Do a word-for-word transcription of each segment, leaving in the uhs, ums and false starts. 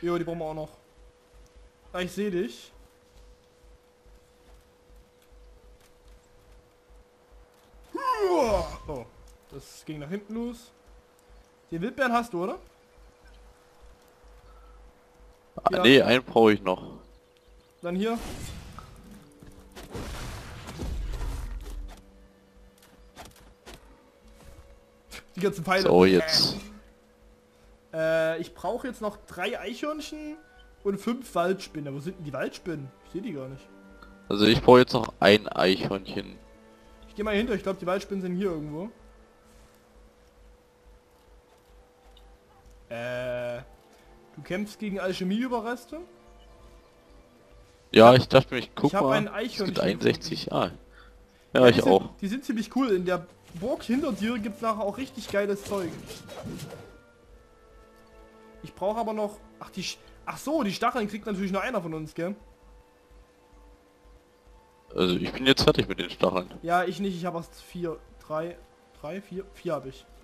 Jo, die brauchen wir auch noch. Ah, ich sehe dich. Oh, das ging nach hinten los. Den Wildbeeren hast du, oder? Ah, Ja. nee, einen brauche ich noch. Dann hier. Die ganzen Pfeile. So, jetzt. Äh, ich brauche jetzt noch drei Eichhörnchen und fünf Waldspinnen. Wo sind denn die Waldspinnen? Ich sehe die gar nicht. Also ich brauche jetzt noch ein Eichhörnchen. Ich gehe mal hinter. Ich glaube, die Waldspinnen sind hier irgendwo. Äh, du kämpfst gegen Alchemieüberreste? Ja, ich dachte mir, ich guck Ich habe mal. ein Es Eichhörnchen gibt einundsechzig. Ah. Ja, Ja, ich die sind, auch. Die sind ziemlich cool. In der Burg hinter dir gibt es nachher auch richtig geiles Zeug. Ich brauche aber noch... Ach, die... Sch Ach so, die Stacheln kriegt natürlich nur einer von uns, gell? Also ich bin jetzt fertig mit den Stacheln. Ja, ich nicht. Ich habe erst vier, drei, drei, vier, vier habe ich.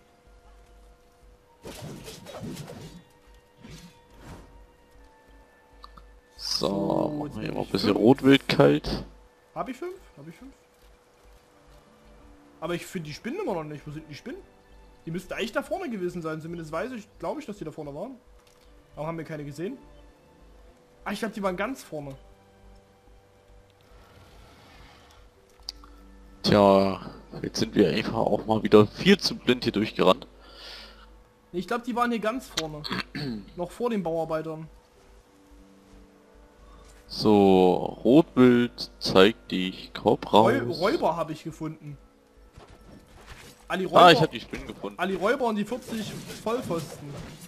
So, So, machen jetzt wir hier bin mal ein ich bisschen fünf. Rotwild kalt. Habe ich fünf? Habe ich fünf? Aber ich finde die Spinnen immer noch nicht. Wo sind die Spinnen? Die müssten eigentlich da vorne gewesen sein. Zumindest weiß ich, glaube ich, dass die da vorne waren. Aber haben wir keine gesehen? Ah, ich glaube, die waren ganz vorne. Tja, jetzt sind wir einfach auch mal wieder viel zu blind hier durchgerannt. Nee, ich glaube, die waren hier ganz vorne. Noch vor den Bauarbeitern. So, Rotwild zeigt dich, Korb raus. Räu Räuber habe ich gefunden. Ali Räuber, Ah, ich habe die Spinnen gefunden. Ali Räuber und die vierzig Vollpfosten.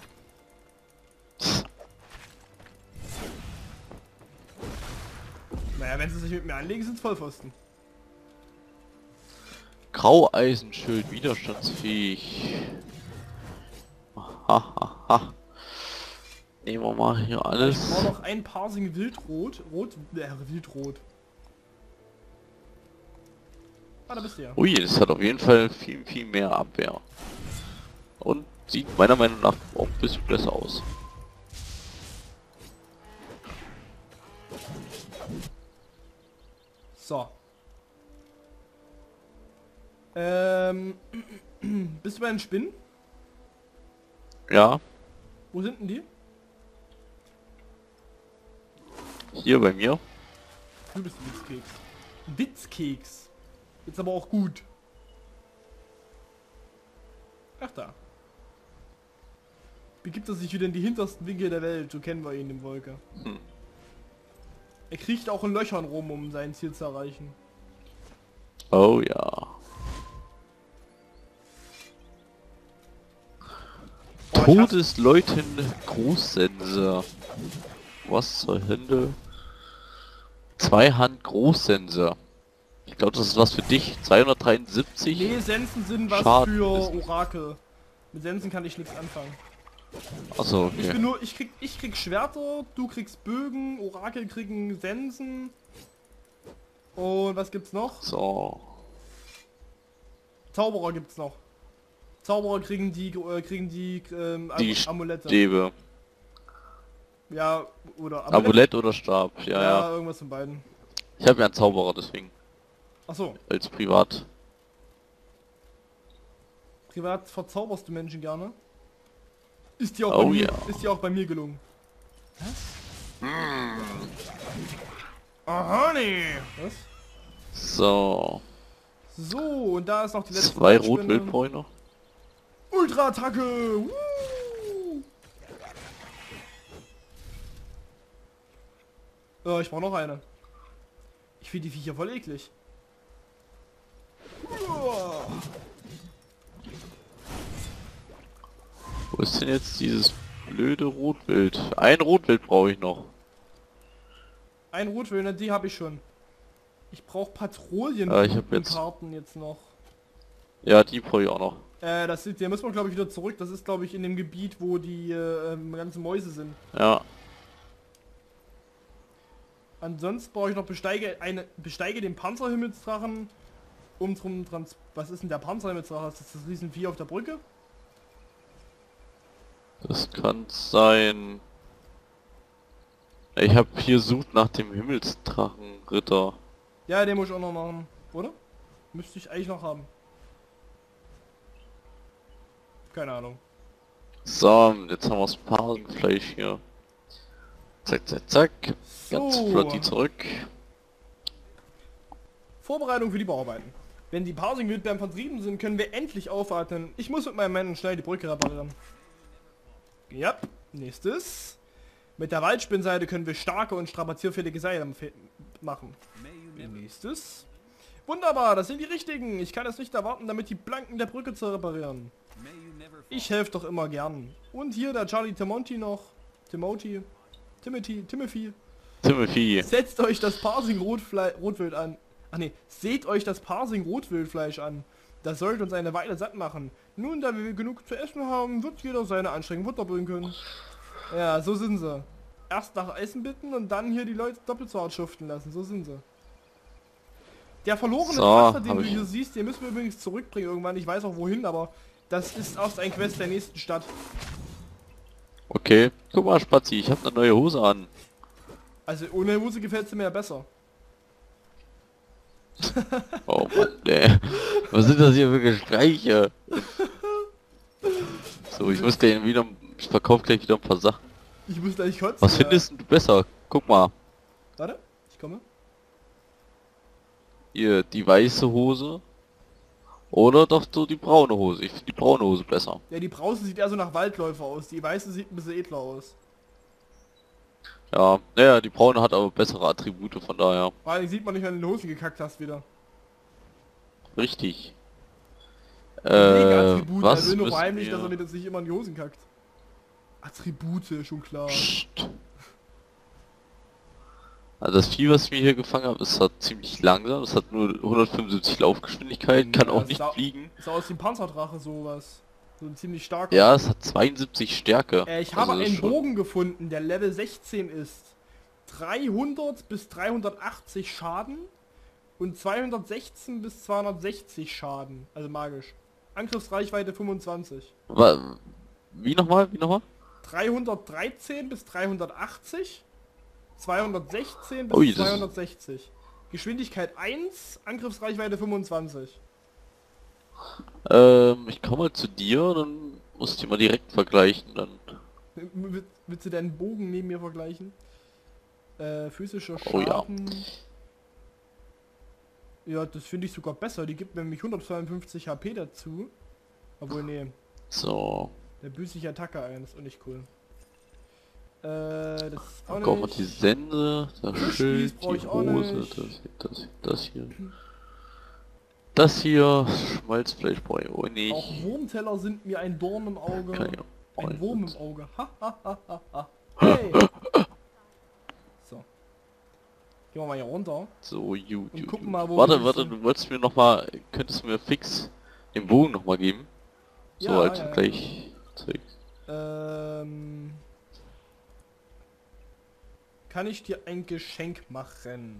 Naja, wenn sie sich mit mir anlegen, sind es Vollpfosten. Graueisenschild, widerstandsfähig. Hahaha. Nehmen wir mal hier Ich alles. brauche noch ein Parsing Wildrot. Rot, äh, Wildrot. Ah, da bist du ja. Ui, das hat auf jeden Fall viel, viel mehr Abwehr. Und sieht meiner Meinung nach auch ein bisschen besser aus. So. Ähm, bist du bei den Spinnen? Ja, Wo sind denn die? hier bei mir. Du bist ein Witzkeks. Witzkeks. Jetzt aber auch gut. Ach da. Begibt er sich wieder in die hintersten Winkel der Welt, so kennen wir ihn im Wolke. Hm. Er kriecht auch in Löchern rum, um sein Ziel zu erreichen. Oh ja. Oh, ich Todesläutende Großsense. Was zur Hölle? Zweihand Großsense. Ich glaube, das ist was für dich. zweihundertdreiundsiebzig. Nee, Sensen sind was Schaden für ist- Orakel. Mit Sensen kann ich nichts anfangen. Achso, Ich okay. bin nur, ich krieg, ich krieg Schwerter, du kriegst Bögen, Orakel kriegen Sensen. Und was gibt's noch? So. Zauberer gibt's noch. Zauberer kriegen die, äh, kriegen die, ähm, Am Die Amulette. Stäbe. Ja, oder Amulett oder Stab. Ja, Ja, ja. irgendwas von beiden. Ich habe ja einen Zauberer, deswegen. Ach so, Als Privat. privat verzauberst du Menschen gerne. Ist dir auch, Oh bei, mir, ja. ist dir auch bei mir gelungen. Was? Aha, nee. Was? So. So, und da ist noch die letzte Zwei Waldspinne. Rotwild brauche ich noch. Ultra-Attacke! Woo! Ja, ich brauche noch eine. Ich finde die Viecher voll eklig. Uah. Wo ist denn jetzt dieses blöde Rotwild? Ein Rotwild brauche ich noch. Ein Rotwöhner, die habe ich schon. Ich brauche Patrouillen Ja, ich hab jetzt- Karten jetzt noch. Ja, die brauche ich auch noch. Äh, das sind, hier müssen wir glaube ich wieder zurück. Das ist glaube ich in dem Gebiet, wo die äh, ähm, ganzen Mäuse sind. Ja. Ansonsten brauche ich noch besteige eine besteige den Panzerhimmelsdrachen. Um drum trans. Was ist denn der Panzerhimmelsdrache? Ist das das Riesenvieh auf der Brücke? Das kann sein. Ich habe hier sucht nach dem Himmelsdrachenritter. Ja, den muss ich auch noch machen, oder? Müsste ich eigentlich noch haben. Keine Ahnung. So, jetzt haben wir das Pasenfleisch hier. Zack, zack, zack. Ganz So. flott die zurück. Vorbereitung für die Bauarbeiten. Wenn die Parsing-Wildbeeren vertrieben sind, können wir endlich aufatmen. Ich muss mit meinem Mann schnell die Brücke reparieren. Ja, nächstes. Mit der Waldspinnseite können wir starke und strapazierfähige Seile machen. Nächstes. Wunderbar, das sind die richtigen. Ich kann es nicht erwarten, damit die Planken der Brücke zu reparieren. Ich helfe doch immer gern. Und hier der Charlie Timothy noch. Timothy. Timothy. Timothy. Timothy. Setzt euch das Parsing Rotfle Rotwild an. Ach nee, seht euch das Parsing Rotwildfleisch an. Das sollte uns eine Weile satt machen. Nun, da wir genug zu essen haben, wird jeder seine Anstrengung Futter bringen können. Ja, so sind sie. Erst nach Essen bitten und dann hier die Leute doppelt so hart schuften lassen. So sind sie. Der verlorene So, Drache, den hab du ich. hier siehst, den müssen wir übrigens zurückbringen irgendwann. Ich weiß auch wohin, aber das ist erst ein Quest der nächsten Stadt. Okay. Guck mal, Spazi, ich habe eine neue Hose an. Also ohne Hose gefällt sie mir ja besser. Oh Mann, ey. Was sind das hier für Gespräche? So, ich muss gleich wieder... Ich verkaufe gleich wieder ein paar Sachen. Ich muss gleich kotzen. Was ja. findest du besser? Guck mal. Warte, ich komme. Hier, die weiße Hose. Oder doch so die braune Hose. Ich finde die braune Hose besser. Ja, die Brause sieht eher so nach Waldläufer aus. Die weiße sieht ein bisschen edler aus. Ja, naja, die braune hat aber bessere Attribute, von daher. Vor allem sieht man nicht, wenn du in die Hose gekackt hast wieder. Richtig. Mega Äh, Attribute, was er will nur müssen verheimlichen, wir... dass er nicht, dass sich immer in die Hosen kackt. Attribute, schon klar. Psst. Also das Vieh, was ich mir hier gefangen habe, ist halt ziemlich langsam. Es hat nur hundertfünfundsiebzig Laufgeschwindigkeit, kann Ja, auch es nicht sah- fliegen. Ist aus wie ein Panzerdrache sowas. So ein ziemlich starker. Ja, es hat zweiundsiebzig Stärke. Äh, ich habe Also das einen ist schon- Bogen gefunden, der Level sechzehn ist. dreihundert bis dreihundertachtzig Schaden und zweihundertsechzehn bis zweihundertsechzig Schaden. Also magisch. Angriffsreichweite fünfundzwanzig. Wa- Wie nochmal? Wie nochmal? dreihundertdreizehn bis dreihundertachtzig. zweihundertsechzehn bis Ui, das- zweihundertsechzig. Geschwindigkeit eins, Angriffsreichweite fünfundzwanzig. Ähm, ich komme mal zu dir, dann musst du mal direkt vergleichen, dann... W- w- Willst du deinen Bogen neben mir vergleichen? Äh, physischer Oh ja. Schaden. Ja, das finde ich sogar besser. Die gibt mir nämlich hundertzweiundfünfzig H P dazu. Obwohl, nee. So, Der büßt sich Attacke eins und nicht cool. Äh, das ist auch dann kommen wir die nicht. Sense, das Fischspieß Schild, brauch die ich auch Hose, nicht. das, das, das hier. Das hier, Schmalzfleisch brauche ich auch nicht. Auch Wurmteller sind mir ein Dorn im Auge. Kann ich auch Ein nicht. Wurm im Auge. Ha, ha, ha, ha, ha. Hey. So. Gehen wir mal hier runter. So, gut, Und gut, gucken gut. mal, wo Warte, wir warte, sind. du wolltest mir noch mal, könntest du mir fix den Bogen noch mal geben? So, Ja, als ja, ja. Vergleich. Zeug. Ähm, kann ich dir ein Geschenk machen?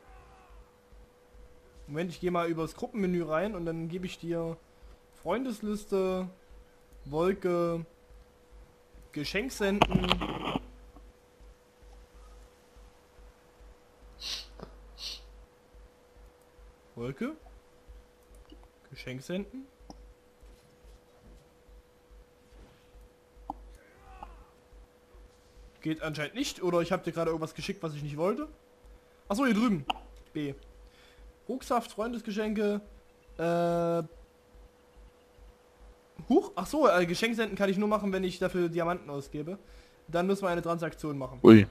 Moment, ich gehe mal übers Gruppenmenü rein und dann gebe ich dir Freundesliste, Wolke, Geschenk senden. Wolke? Geschenk senden? Geht anscheinend nicht, oder ich habe dir gerade irgendwas geschickt, was ich nicht wollte. Achso, hier drüben. B. Rucksaft, Freundesgeschenke. Äh. Huch, achso, äh, Geschenk senden kann ich nur machen, wenn ich dafür Diamanten ausgebe. Dann müssen wir eine Transaktion machen. Ui.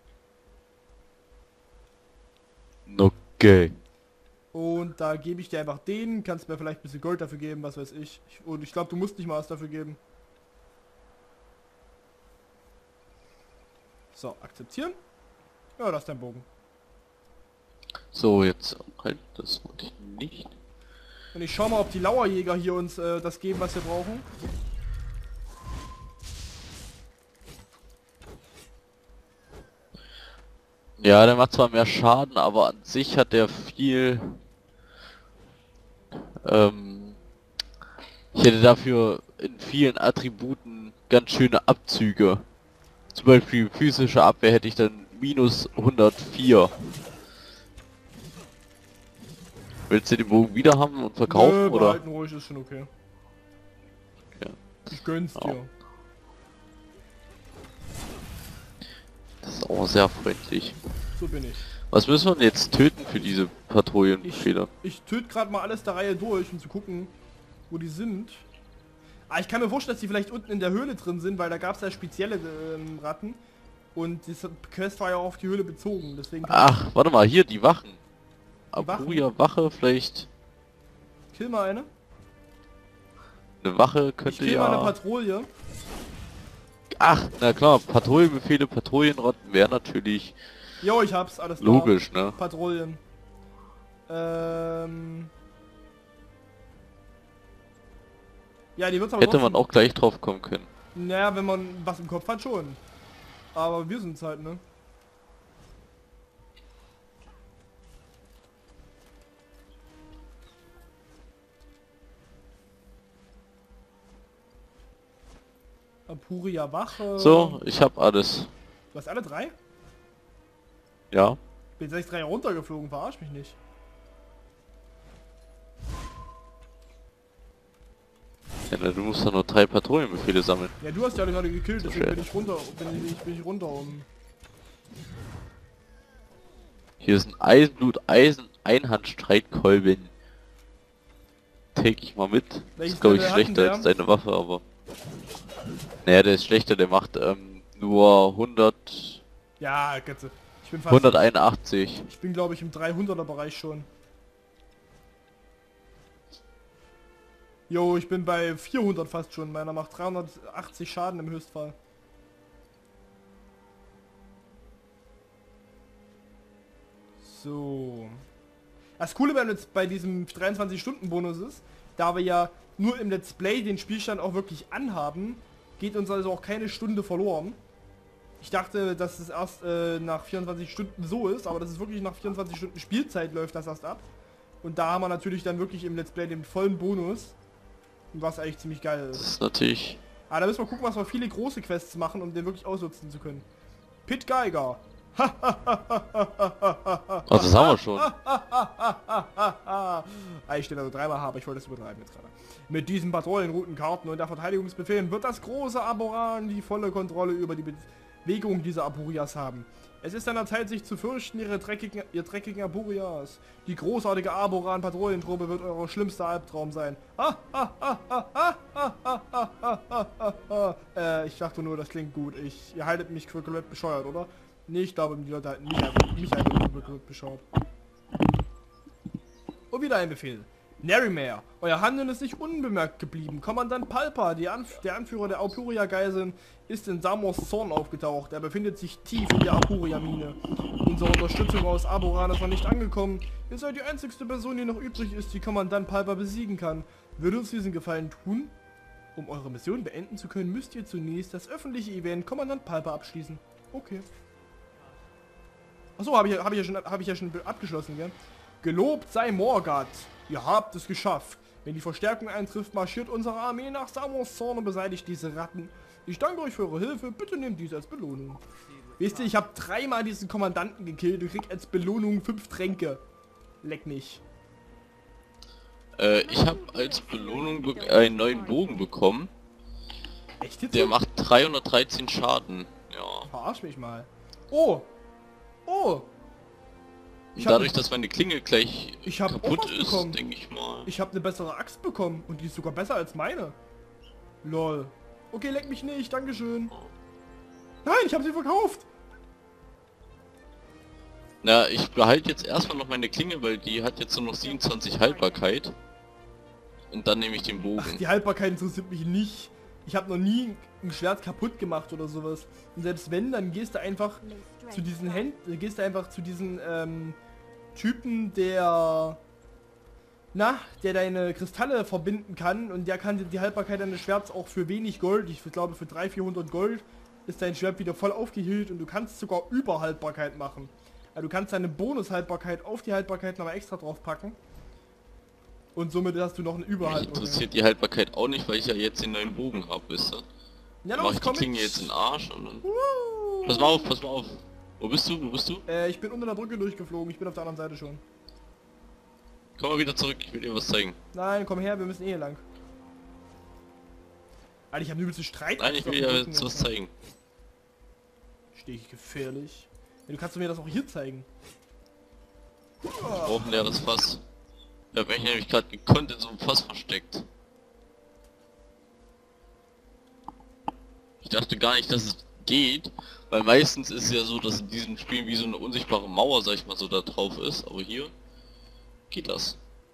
Okay. Und da gebe ich dir einfach den, kannst mir vielleicht ein bisschen Gold dafür geben, was weiß ich. ich und ich glaube, du musst nicht mal was dafür geben. So, akzeptieren. Ja, das ist dein Bogen. So, jetzt halt, das wollte ich nicht. Und ich schau mal, ob die Lauerjäger hier uns äh, das geben, was wir brauchen. Ja, der macht zwar mehr Schaden, aber an sich hat der viel... Ähm, ich hätte dafür in vielen Attributen ganz schöne Abzüge. Zum Beispiel physische Abwehr hätte ich dann minus hundertvier. Willst du den Bogen wieder haben und verkaufen, Nö, oder? behalten ruhig, ist schon okay. Ja. Ich gönn's Ja. dir. Das ist auch sehr freundlich. So bin ich. Was müssen wir denn jetzt töten für diese Patrouillenfehler? Ich töte gerade mal alles der Reihe durch, um zu gucken, wo die sind. Ah, ich kann mir vorstellen, dass die vielleicht unten in der Höhle drin sind, weil da gab es ja spezielle ähm, Ratten. Und diese Quest war ja auch auf die Höhle bezogen, deswegen kann Ach, warte mal, hier die Wachen. Die Wachen? Apuria Wache, vielleicht ich kill mal eine. eine Wache Ich könnte kill mal eine ja... Patrouille. Ach, na klar, Patrouillenbefehle, Patrouillenrotten wäre natürlich Jo, ich hab's, alles klar. logisch, ne? Patrouillen. Ähm... Ja, die wird's aber Hätte man trotzdem- auch gleich drauf kommen können. Naja, wenn man was im Kopf hat, schon. Aber wir sind's halt, ne? Apuria Wache. So, ich habe alles. Du hast alle drei? Ja. Bin sechs drei runtergeflogen, verarsch mich nicht. Ja, na, du musst doch nur drei Patrouillenbefehle sammeln. Ja, du hast ja alle gerade gekillt, deswegen schwer. bin ich runter, bin ich, bin ich runter um. Hier ist ein Eisenblut, Eisen, Einhandstreitkolben. Take ich mal mit. Das Welches ist glaube ich Level hatten schlechter der? als deine Waffe, aber... Naja, der ist schlechter, der macht ähm, nur hundert, Ja, Götze. Ich bin fast. hunderteinundachtzig. Ich bin glaube ich im dreihunderter Bereich schon. Jo, ich bin bei vierhundert fast schon. Meiner macht dreihundertachtzig Schaden im Höchstfall. So. Das Coole bei, bei diesem dreiundzwanzig Stunden Bonus ist, da wir ja nur im Let's Play den Spielstand auch wirklich anhaben, geht uns also auch keine Stunde verloren. Ich dachte, dass es erst äh, nach vierundzwanzig Stunden so ist, aber das ist wirklich nach vierundzwanzig Stunden Spielzeit läuft das erst ab. Und da haben wir natürlich dann wirklich im Let's Play den vollen Bonus. Was eigentlich ziemlich geil Das ist. ist natürlich... Aber da müssen wir gucken, was wir viele große Quests machen, um den wirklich ausnutzen zu können. Pit Geiger. Ach, das haben wir schon. Ah, ich stehe also dreimal, aber ich wollte es übertreiben jetzt gerade. Mit diesen Patrouillenroutenkarten und der Verteidigungsbefehlen wird das große Aboran die volle Kontrolle über die Bewegung dieser Apurias haben. Es ist an der Zeit, sich zu fürchten, ihre dreckigen, ihr dreckigen Apurias. Die großartige Aboran-Patrouillentruppe wird euer schlimmster Albtraum sein. äh, ich dachte nur, das klingt gut. Ich, ihr haltet mich für komplett bescheuert, oder? Nee, ich glaube, die Leute halten mich einfach, mich einfach für komplett bescheuert. Und wieder ein Befehl. Nerymare, euer Handeln ist nicht unbemerkt geblieben. Kommandant Palpa, die Anf der Anführer der Apuria-Geiseln, ist in Samors Zorn aufgetaucht. Er befindet sich tief in der Apuria-Mine. Unsere Unterstützung aus Aboran ist noch nicht angekommen. Ihr seid die einzigste Person, die noch übrig ist, die Kommandant Palpa besiegen kann. Würde uns diesen Gefallen tun? Um eure Mission beenden zu können, müsst ihr zunächst das öffentliche Event Kommandant Palpa abschließen. Okay. Achso, habe ich, hab ich, ja schon, hab ich ja schon abgeschlossen, gell? Gelobt sei Morgat. Ihr habt es geschafft. Wenn die Verstärkung eintrifft, marschiert unsere Armee nach Samors Zorn und beseitigt diese Ratten. Ich danke euch für eure Hilfe. Bitte nehmt dies als Belohnung. Wisst ihr, ich habe dreimal diesen Kommandanten gekillt und krieg als Belohnung fünf Tränke. Leck mich. Äh, ich habe als Belohnung be- einen neuen Bogen bekommen. Echt jetzt? Der macht dreihundertdreizehn Schaden. Ja. Verarsch mich mal. Oh. Oh. Ich Und hab- dadurch, dass meine Klinge gleich Ich hab auch kaputt was ist, bekommen. denke ich mal. Ich habe eine bessere Axt bekommen und die ist sogar besser als meine. Lol. Okay, leck mich nicht, dankeschön. Nein, ich habe sie verkauft. Na, ich behalte jetzt erstmal noch meine Klinge, weil die hat jetzt nur noch siebenundzwanzig Haltbarkeit. Und dann nehme ich den Bogen. Ach, die Haltbarkeit interessiert mich nicht. Ich habe noch nie ein Schwert kaputt gemacht oder sowas. Und selbst wenn, dann gehst du einfach zu diesen Händen, gehst du einfach zu diesen ähm, Typen, der, na, der deine Kristalle verbinden kann und der kann dir die Haltbarkeit deines Schwerts auch für wenig Gold, ich glaube für dreihundert, vierhundert Gold, ist dein Schwert wieder voll aufgehüllt und du kannst sogar Überhaltbarkeit machen. Also du kannst deine Bonushaltbarkeit auf die Haltbarkeit nochmal extra drauf packen. Und somit hast du noch eine Mich Überhaltung. interessiert die Haltbarkeit auch nicht, weil ich ja jetzt den neuen Bogen habe, wisst ihr? Ja, Dann mach los, ich die komm Klinge mit. jetzt in den Arsch und dann... Uh. Pass mal auf, pass mal auf. Wo bist du? Wo bist du? Äh, ich bin unter der Brücke durchgeflogen. Ich bin auf der anderen Seite schon. Komm mal wieder zurück, ich will dir was zeigen. Nein, komm her, wir müssen eh hier lang. Alter, ich habe übelste Streit. Nein, ich will dir jetzt was zeigen. Stehe ich gefährlich. Ja, du kannst mir das auch hier zeigen. Ich brauche ein leeres Fass. Ich habe mich nämlich gerade gekonnt in so einem Fass versteckt. Ich dachte gar nicht, dass es geht, weil meistens ist es ja so, dass in diesem Spiel wie so eine unsichtbare Mauer, sag ich mal, so da drauf ist, aber hier geht das.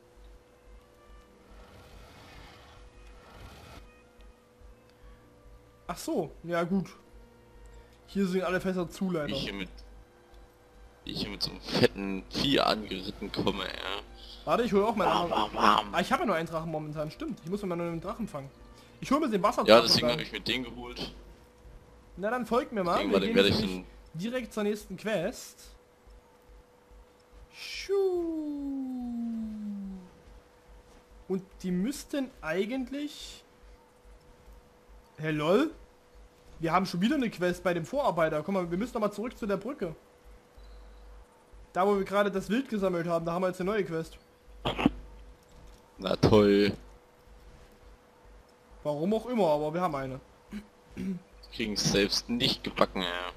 Ach so, ja gut. Hier sind alle Fässer zu leider. Wie ich hier mit, wie ich hier mit so einem fetten Vieh angeritten komme, ja. Warte, ich hole auch mal Bam, einen. bam, bam. Ah, ich habe ja nur einen Drachen momentan, stimmt. Ich muss mir mal nur einen Drachen fangen. Ich hole mir den Wasserdrachen. Ja, deswegen dann. habe ich mir den geholt. Na dann folgt mir mal. Deswegen Wir werde gehen werd jetzt ich nämlich den... direkt zur nächsten Quest. Schuh. Und die müssten eigentlich... Hey lol. Wir haben schon wieder eine Quest bei dem Vorarbeiter. Guck mal, wir müssen noch mal zurück zu der Brücke. Da wo wir gerade das Wild gesammelt haben, da haben wir jetzt eine neue Quest. Na toll. Warum auch immer, aber wir haben eine. Kriegen es selbst nicht gebacken, ja.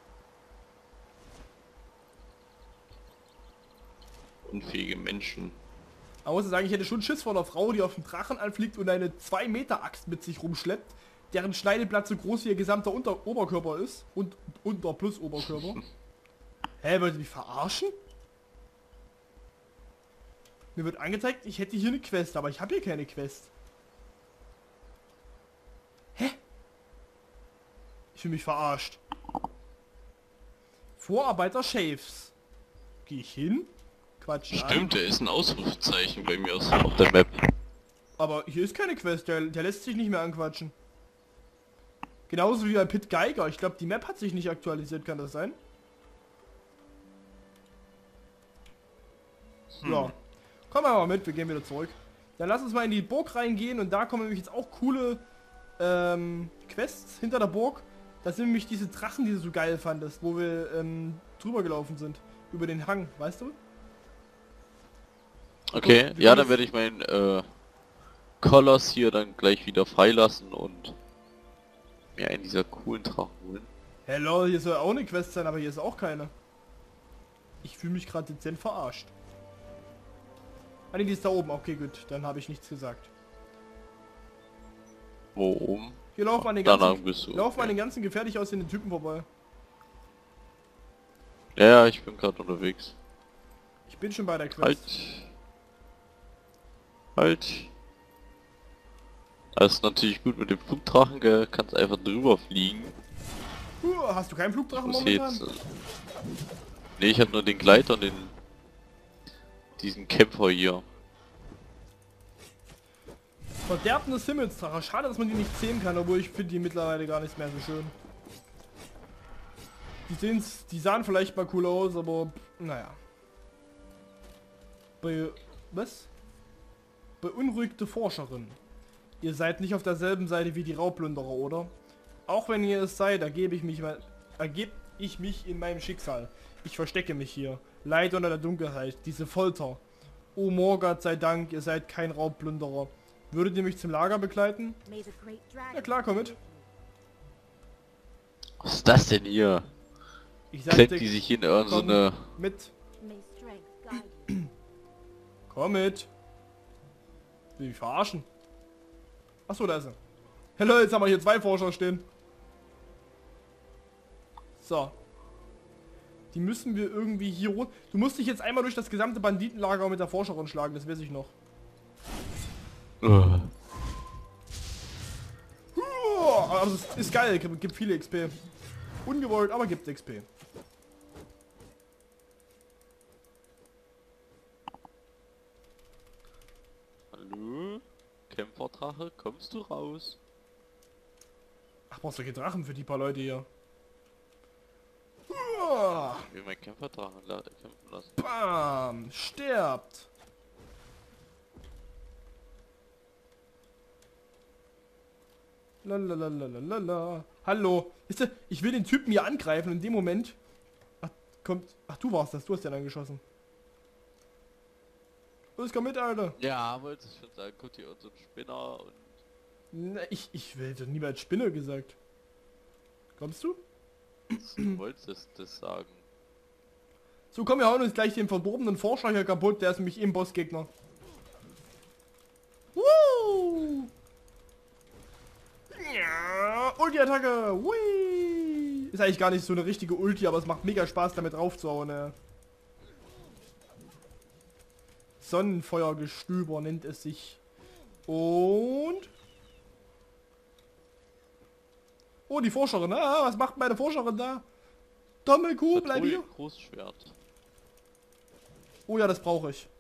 Unfähige Menschen. Aber muss ich sagen, ich hätte schon Schiss vor einer Frau, die auf den Drachen anfliegt und eine zwei Meter Axt mit sich rumschleppt, deren Schneideblatt so groß wie ihr gesamter Unter Oberkörper ist. Und Unter plus Oberkörper. Hä, wollt ihr mich verarschen? Mir wird angezeigt, ich hätte hier eine Quest, aber ich habe hier keine Quest. Hä? Ich fühle mich verarscht. Vorarbeiter Shaves. Gehe ich hin? Quatsch. Stimmt, der ist ein Ausrufezeichen bei mir aus- auf der Map. Aber hier ist keine Quest, der, der lässt sich nicht mehr anquatschen. Genauso wie bei Pit Geiger. Ich glaube, die Map hat sich nicht aktualisiert, kann das sein? Hm. Ja. Komm mal mit, wir gehen wieder zurück. Dann lass uns mal in die Burg reingehen und da kommen nämlich jetzt auch coole ähm, Quests hinter der Burg. Das sind nämlich diese Drachen, die du so geil fandest, wo wir ähm, drüber gelaufen sind. Über den Hang, weißt du? Okay, Gut, ja, wir dann werde ich meinen äh, Koloss hier dann gleich wieder freilassen und mir einen dieser coolen Drachen holen. Hello, hier soll auch eine Quest sein, aber hier ist auch keine. Ich fühle mich gerade dezent verarscht. Ah, nee, die ist da oben. Okay, gut. Dann habe ich nichts gesagt. Wo oben? Hier laufen wir an den Danach ganzen, bist du. laufen wir an Okay. den ganzen gefährlich aussehenden Typen vorbei. Ja, ja, ich bin gerade unterwegs. Ich bin schon bei der Quest. Halt. Halt. Das ist natürlich gut mit dem Flugdrachen, gell? Kannst einfach drüber fliegen. Uh, hast du keinen Flugdrachen Muss momentan? jetzt. Äh, nee, ich habe nur den Gleiter und den. Diesen Kämpfer hier. Verderbendes Himmelsdrache. Schade, dass man die nicht sehen kann, obwohl ich finde die mittlerweile gar nicht mehr so schön. Die, sehen's, die sahen vielleicht mal cool aus, aber pff, naja. Be was? Beunruhigte Forscherin. Ihr seid nicht auf derselben Seite wie die Raubplünderer, oder? Auch wenn ihr es seid, ergebe ich mich, ergebe ich mich in meinem Schicksal. Ich verstecke mich hier. Leid unter der Dunkelheit. Diese Folter. Oh Morgott sei Dank, ihr seid kein Raubplünderer. Würdet ihr mich zum Lager begleiten? Ja klar, komm mit. Was ist das denn hier? Ich Klemmt sagte, die sich in irgendeine so komm eine... mit. Komm mit. Will ich mich verarschen? Achso, da ist er. Hello, jetzt haben wir hier zwei Forscher stehen. So. Die müssen wir irgendwie hier runter. Du musst dich jetzt einmal durch das gesamte Banditenlager mit der Forscherin schlagen, das weiß ich noch. Uh. Uh, also es ist geil, gibt, gibt viele X P. Ungewollt, aber gibt X P. Hallo? Kämpferdrache, kommst du raus? Ach, brauchst du keine Drachen für die paar Leute hier. Uh, Ich will meinen Kämpferdrachen la- kämpfen lassen. bam, stirbt. Lalalala. Hallo. Wisst ihr, ich will den Typen hier angreifen in dem Moment. kommt... Ach, du warst das. Du hast den angeschossen. Los, komm mit, Alter. Ja, wollte ich schon sagen. Kommt hier unser Spinner und... Na, ich, ich hätte niemals Spinne gesagt. Kommst du? Du wolltest das, das sagen. So, komm, wir hauen uns gleich den verdorbenen Forscher hier kaputt. Der ist nämlich im Bossgegner. Woo! Ja, Ulti-Attacke! Hui! Ist eigentlich gar nicht so eine richtige Ulti, aber es macht mega Spaß, damit draufzuhauen. Ne? Sonnenfeuergestöber nennt es sich. Und... Oh, die Forscherin. Ah, was macht meine Forscherin da? Dumme Kuh, bleib hier. Großschwert. Oh ja, das brauche ich.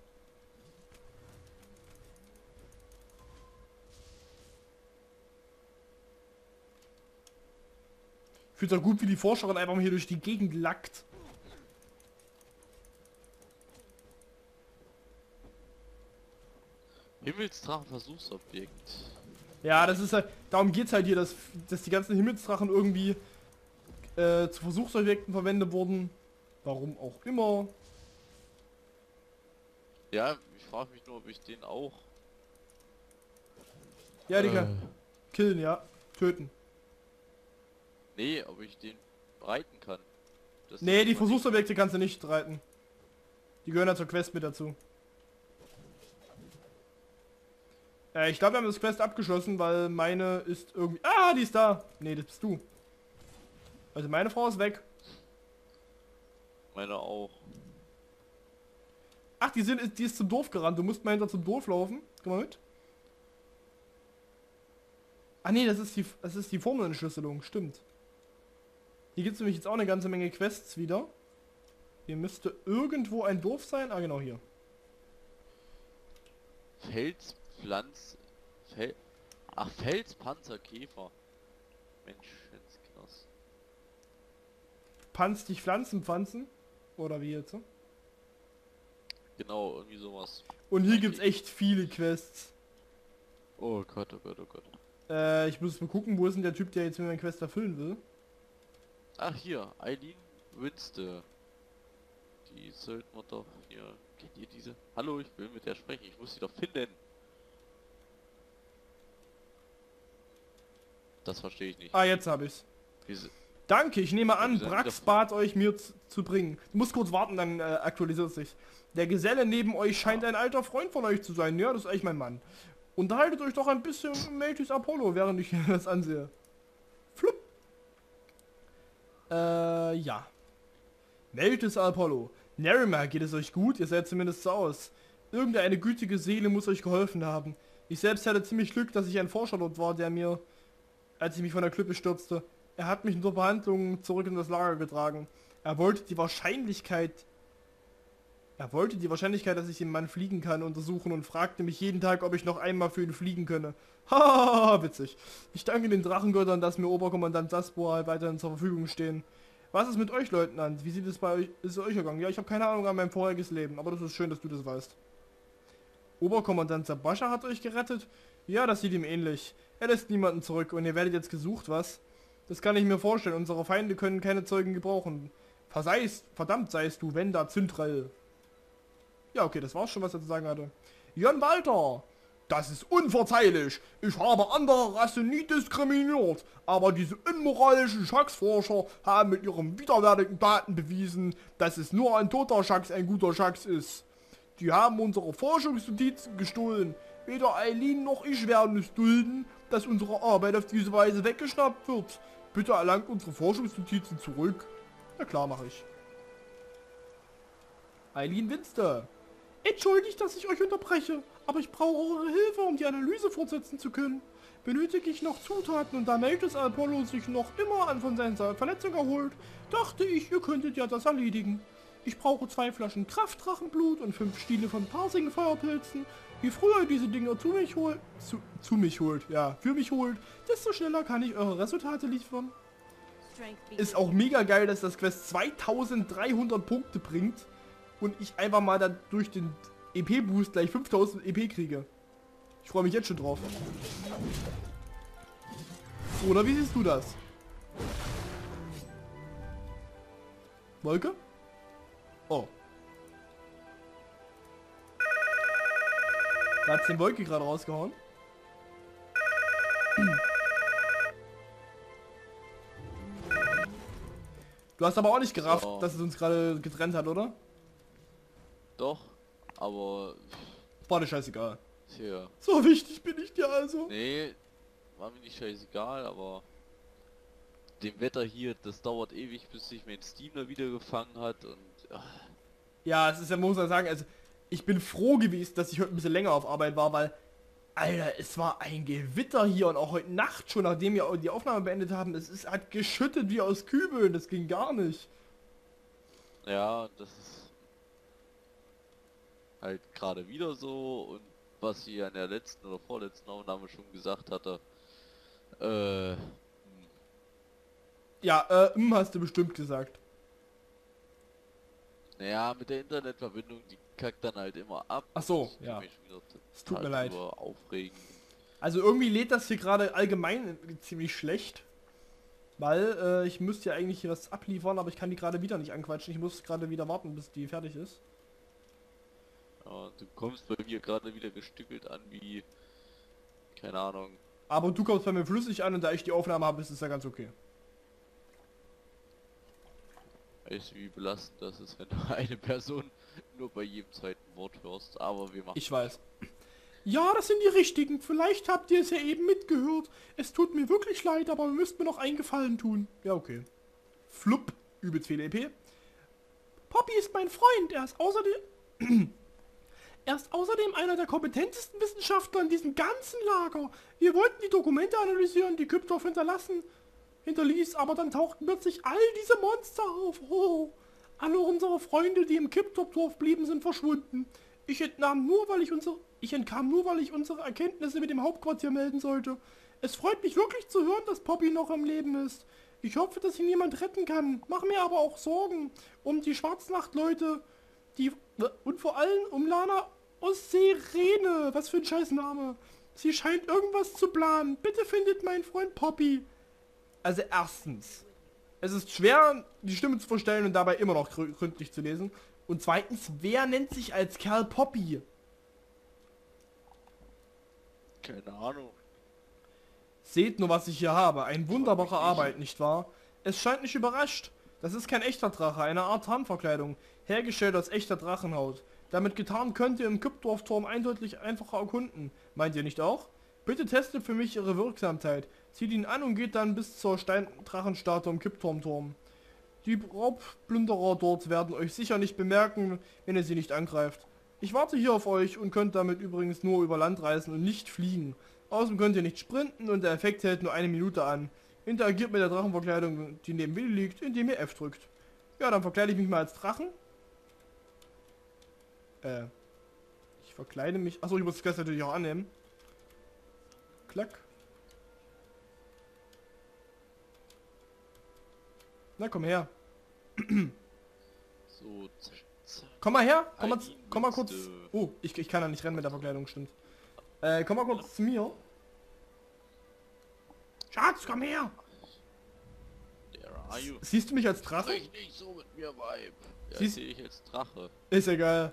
Fühlt sich gut, wie die Forscherin einfach mal hier durch die Gegend lackt. Himmelsdrachen Versuchsobjekt. Ja, das ist halt, darum geht's halt hier, dass, dass die ganzen Himmelsdrachen irgendwie äh, zu Versuchsobjekten verwendet wurden. Warum auch immer. Ja, ich frage mich nur, ob ich den auch... Ja, die äh, kann killen, ja. Töten. Nee, ob ich den reiten kann. Das Nee, die ist Versuchsobjekte kannst du nicht reiten. Die gehören ja zur Quest mit dazu. Äh, ich glaube, wir haben das Quest abgeschlossen, weil meine ist irgendwie... Ah, die ist da. Nee, das bist du. Also meine Frau ist weg. Meine auch. Ach, die, sind, die ist zum Dorf gerannt. Du musst mal hinter zum Dorf laufen. Komm mal mit. Ah nee, das ist die, das ist die Formelentschlüsselung. Stimmt. Hier gibt es nämlich jetzt auch eine ganze Menge Quests wieder. Hier müsste irgendwo ein Dorf sein. Ah, genau hier. Felspflanz... Fel... Ach, Felspanzerkäfer. Menschensknass. Panz dich Pflanzen pflanzen. Oder wie jetzt? Genau, irgendwie sowas. Und hier gibt es echt viele Quests. Oh Gott, oh Gott, oh Gott. Äh, ich muss mal gucken, wo ist denn der Typ, der jetzt mir meine Quest erfüllen will. Ach hier, Eileen Winste. Die sollten wir doch hier... Kennt ihr diese? Hallo, ich will mit der sprechen, ich muss sie doch finden. Das verstehe ich nicht. Ah, jetzt habe ich's. Diese... Danke, ich nehme an, Ja, wir Brax sind bat euch mir zu, zu bringen. Du musst kurz warten, dann äh, aktualisiert sich. Der Geselle neben euch scheint ein alter Freund von euch zu sein. Ja, das ist eigentlich mein Mann. Unterhaltet euch doch ein bisschen mit Meltis Apollo, während ich das ansehe. Flupp. Äh, ja. Meltis Apollo. Nerima, geht es euch gut? Ihr seid zumindest so aus. Irgendeine gütige Seele muss euch geholfen haben. Ich selbst hatte ziemlich Glück, dass ich ein Forscher dort war, der mir, als ich mich von der Klippe stürzte, er hat mich unter Behandlung zurück in das Lager getragen. Er wollte die Wahrscheinlichkeit, er wollte die Wahrscheinlichkeit, dass ich den Mann fliegen kann, untersuchen und fragte mich jeden Tag, ob ich noch einmal für ihn fliegen könne. Hahaha, witzig. Ich danke den Drachengöttern, dass mir Oberkommandant Saspor weiterhin zur Verfügung stehen. Was ist mit euch, Leutnant? Wie sieht es bei euch, ist es euch ergangen? Ja, ich habe keine Ahnung an mein vorheriges Leben, aber das ist schön, dass du das weißt. Oberkommandant Sabascha hat euch gerettet? Ja, das sieht ihm ähnlich. Er lässt niemanden zurück und ihr werdet jetzt gesucht, was? Das kann ich mir vorstellen. Unsere Feinde können keine Zeugen gebrauchen. Verseist, verdammt seist du, Wenda Züntrell. Ja, okay, das war's schon, was er zu sagen hatte. Jan Walter! Das ist unverzeihlich. Ich habe andere Rassen nie diskriminiert. Aber diese unmoralischen Schacksforscher haben mit ihren widerwärtigen Daten bewiesen, dass es nur ein toter Schacks ein guter Schacks ist. Die haben unsere Forschungsnotizen gestohlen. Weder Eileen noch ich werden es dulden, dass unsere Arbeit auf diese Weise weggeschnappt wird. Bitte erlangt unsere Forschungsnotizen zurück. Na klar, mache ich. Eileen Winster. Entschuldigt, dass ich euch unterbreche, aber ich brauche eure Hilfe, um die Analyse fortsetzen zu können. Benötige ich noch Zutaten und da Meltis Apollo sich noch immer an von seiner Verletzung erholt, dachte ich, ihr könntet ja das erledigen. Ich brauche zwei Flaschen Kraftdrachenblut und fünf Stiele von Parsing-Feuerpilzen. Je früher ihr diese Dinger zu mich holt, zu, zu mich holt, ja, für mich holt, desto schneller kann ich eure Resultate liefern. Ist auch mega geil, dass das Quest zweitausenddreihundert Punkte bringt und ich einfach mal dann durch den E P-Boost gleich fünftausend E P kriege. Ich freue mich jetzt schon drauf. Oder wie siehst du das? Wolke? Oh. Da hat's den Wolke gerade rausgehauen. Du hast aber auch nicht gerafft, So. dass es uns gerade getrennt hat, oder? Doch, aber War dir scheißegal. tja. So wichtig bin ich dir also. Nee, war mir nicht scheißegal, aber dem Wetter hier, das dauert ewig, bis sich mein Steam da wieder gefangen hat und ach, Ja, es ist ja, muss man sagen, also ich bin froh gewesen, dass ich heute ein bisschen länger auf Arbeit war, weil, Alter, es war ein Gewitter hier und auch heute Nacht schon, nachdem wir die Aufnahme beendet haben, es ist, hat geschüttet wie aus Kübeln, das ging gar nicht. ja, das ist halt gerade wieder so und was ich ja in der letzten oder vorletzten Aufnahme schon gesagt hatte, äh, Ja, äh, hm, hast du bestimmt gesagt. naja, mit der Internetverbindung, die kackt dann halt immer ab. Ach so, Ich kann ja. mich wieder Es tut mir total leid. drüber aufregen. Also irgendwie lädt das hier gerade allgemein ziemlich schlecht. Weil äh, ich müsste ja eigentlich hier was abliefern, aber ich kann die gerade wieder nicht anquatschen. Ich muss gerade wieder warten, bis die fertig ist. Ja, du kommst bei mir gerade wieder gestückelt an wie, keine Ahnung. Aber du kommst bei mir flüssig an und da ich die Aufnahme habe, ist es ja ganz okay. Weißt du, wie belastend das ist, wenn du eine Person nur bei jedem zweiten Wort hörst, aber wir machen... Ich weiß. Ja, das sind die richtigen. Vielleicht habt ihr es ja eben mitgehört. Es tut mir wirklich leid, aber ihr müsst mir noch einen Gefallen tun. Ja, okay. Flupp, übelst viel E P. Poppy ist mein Freund. Er ist außerdem... er ist außerdem einer der kompetentesten Wissenschaftler in diesem ganzen Lager. Wir wollten die Dokumente analysieren, die Kyptorf hinterlassen, hinterließ, aber dann tauchten plötzlich all diese Monster auf. Oh, alle unsere Freunde, die im Kyptorf blieben, sind verschwunden. Ich entnahm nur, weil ich unsere, ich entkam nur, weil ich unsere Erkenntnisse mit dem Hauptquartier melden sollte. Es freut mich wirklich zu hören, dass Poppy noch am Leben ist. Ich hoffe, dass ihn jemand retten kann. Mach mir aber auch Sorgen um die Schwarznachtleute, die und vor allem um Lana Osserene. Was für ein Scheißname. Sie scheint irgendwas zu planen. Bitte findet meinen Freund Poppy. Also erstens, es ist schwer, die Stimme zu verstellen und dabei immer noch grü- gründlich zu lesen. Und zweitens, wer nennt sich als Kerl Poppy? Keine Ahnung. Seht nur, was ich hier habe. Ein wunderbare Arbeit, nicht wahr? Es scheint mich überrascht. Das ist kein echter Drache, eine Art Tarnverkleidung, hergestellt aus echter Drachenhaut. Damit getarnt könnt ihr im Kyptorf-Turm eindeutig einfacher erkunden. Meint ihr nicht auch? Bitte testet für mich ihre Wirksamkeit. Zieht ihn an und geht dann bis zur Steindrachenstatue im Kyptorm-Turm. Die Raubplünderer dort werden euch sicher nicht bemerken, wenn ihr sie nicht angreift. Ich warte hier auf euch und könnt damit übrigens nur über Land reisen und nicht fliegen. Außerdem könnt ihr nicht sprinten und der Effekt hält nur eine Minute an. Interagiert mit der Drachenverkleidung, die neben Willi liegt, indem ihr F drückt. Ja, dann verkleide ich mich mal als Drachen. Äh. Ich verkleide mich... Achso, ich muss das Quest natürlich auch annehmen. Klack. Na, komm her. So, zack, zack. Komm mal her. Komm mal, Heidi komm mal kurz... Münste. Oh, ich, ich kann ja nicht rennen mit der Verkleidung, stimmt. Äh, komm mal kurz zu mir. Schatz, komm her. There are you. Siehst du mich als Drache? Sprich nicht so mit mir, Vibe. Ja, Siehst- sehe ich als Drache. Ist egal.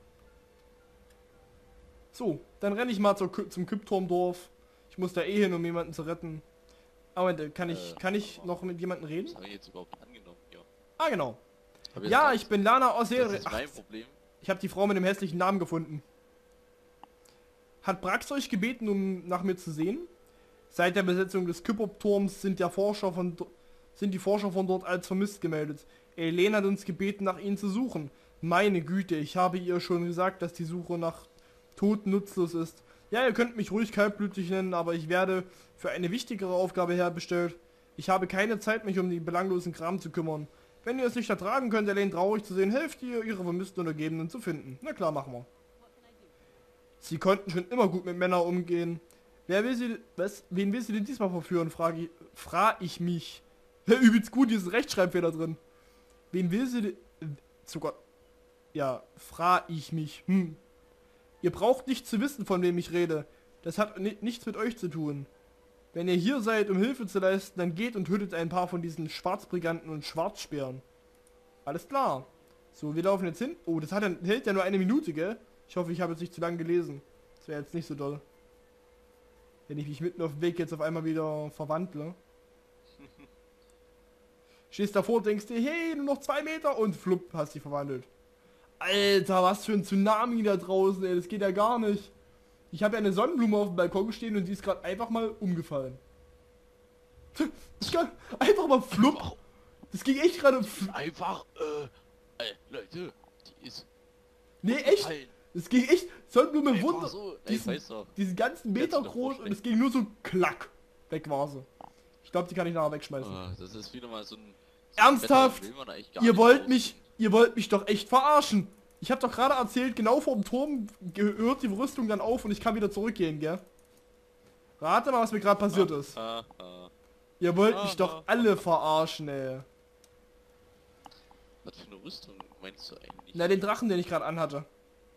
So, dann renne ich mal zur, Kü- zum Kypturmdorf. Ich muss da eh hin, um jemanden zu retten. Aber kann ich, Äh, kann ich noch mit jemandem reden? Was habe ich jetzt überhaupt angenommen? Ja. Ah, genau. Hab jetzt Ja, Angst. ich bin Lana Das Osere. ist mein Problem. Ich habe die Frau mit dem hässlichen Namen gefunden. Hat Brax euch gebeten, um nach mir zu sehen? Seit der Besetzung des Kyptorf-Turms sind der Forscher von do- sind die Forscher von dort als vermisst gemeldet. Elena hat uns gebeten, nach ihnen zu suchen. Meine Güte, ich habe ihr schon gesagt, dass die Suche nach Toten nutzlos ist. Ja, ihr könnt mich ruhig kaltblütig nennen, aber ich werde für eine wichtigere Aufgabe herbestellt. Ich habe keine Zeit, mich um den belanglosen Kram zu kümmern. Wenn ihr es nicht ertragen könnt, Elaine traurig zu sehen, helft ihr, ihre vermissten Untergebenen zu finden. Na klar, machen wir. Sie konnten schon immer gut mit Männern umgehen. Wer will sie, was, wen will sie denn diesmal verführen, frage ich, frag ich mich. Übelst gut, hier ist ein Rechtschreibfehler drin. Wen will sie denn, sogar, ja, frag ich mich, hm. Ihr braucht nicht zu wissen, von wem ich rede. Das hat ni nichts mit euch zu tun. Wenn ihr hier seid, um Hilfe zu leisten, dann geht und tötet ein paar von diesen Schwarzbriganten und Schwarzspeeren. Alles klar. So, wir laufen jetzt hin. Oh, das hat ja, hält ja nur eine Minute, gell? Ich hoffe, ich habe jetzt nicht zu lange gelesen. Das wäre jetzt nicht so doll. Wenn ich mich mitten auf dem Weg jetzt auf einmal wieder verwandle. Stehst davor, denkst dir, hey, nur noch zwei Meter und flupp, hast dich verwandelt. Alter, was für ein Tsunami da draußen, ey, das geht ja gar nicht. Ich habe ja eine Sonnenblume auf dem Balkon stehen und die ist gerade einfach mal umgefallen. Das kann einfach mal flupp. Das ging echt gerade. Einfach, äh, ey, Leute, die ist... Nee, echt? Das ging echt. Sonnenblume Einfach Wunder. so, ey, diesen, weiß doch. diesen ganzen Meter Kannst du dir groß und vorstellen. es ging nur so klack. Weg war sie. Ich glaube, die kann ich nachher wegschmeißen. Ah, das ist wieder mal so ein... Ernsthaft? Wetter, will man eigentlich gar Ihr nicht wollt raus. mich, ihr wollt mich doch echt verarschen. Ich habe doch gerade erzählt, genau vor dem Turm gehört die Rüstung dann auf und ich kann wieder zurückgehen, gell? Rate mal, was mir gerade passiert ist. Ah, ah. Ihr wollt ah, mich doch ah, alle verarschen, ey. Was für eine Rüstung meinst du eigentlich? Na, den Drachen, den ich gerade anhatte.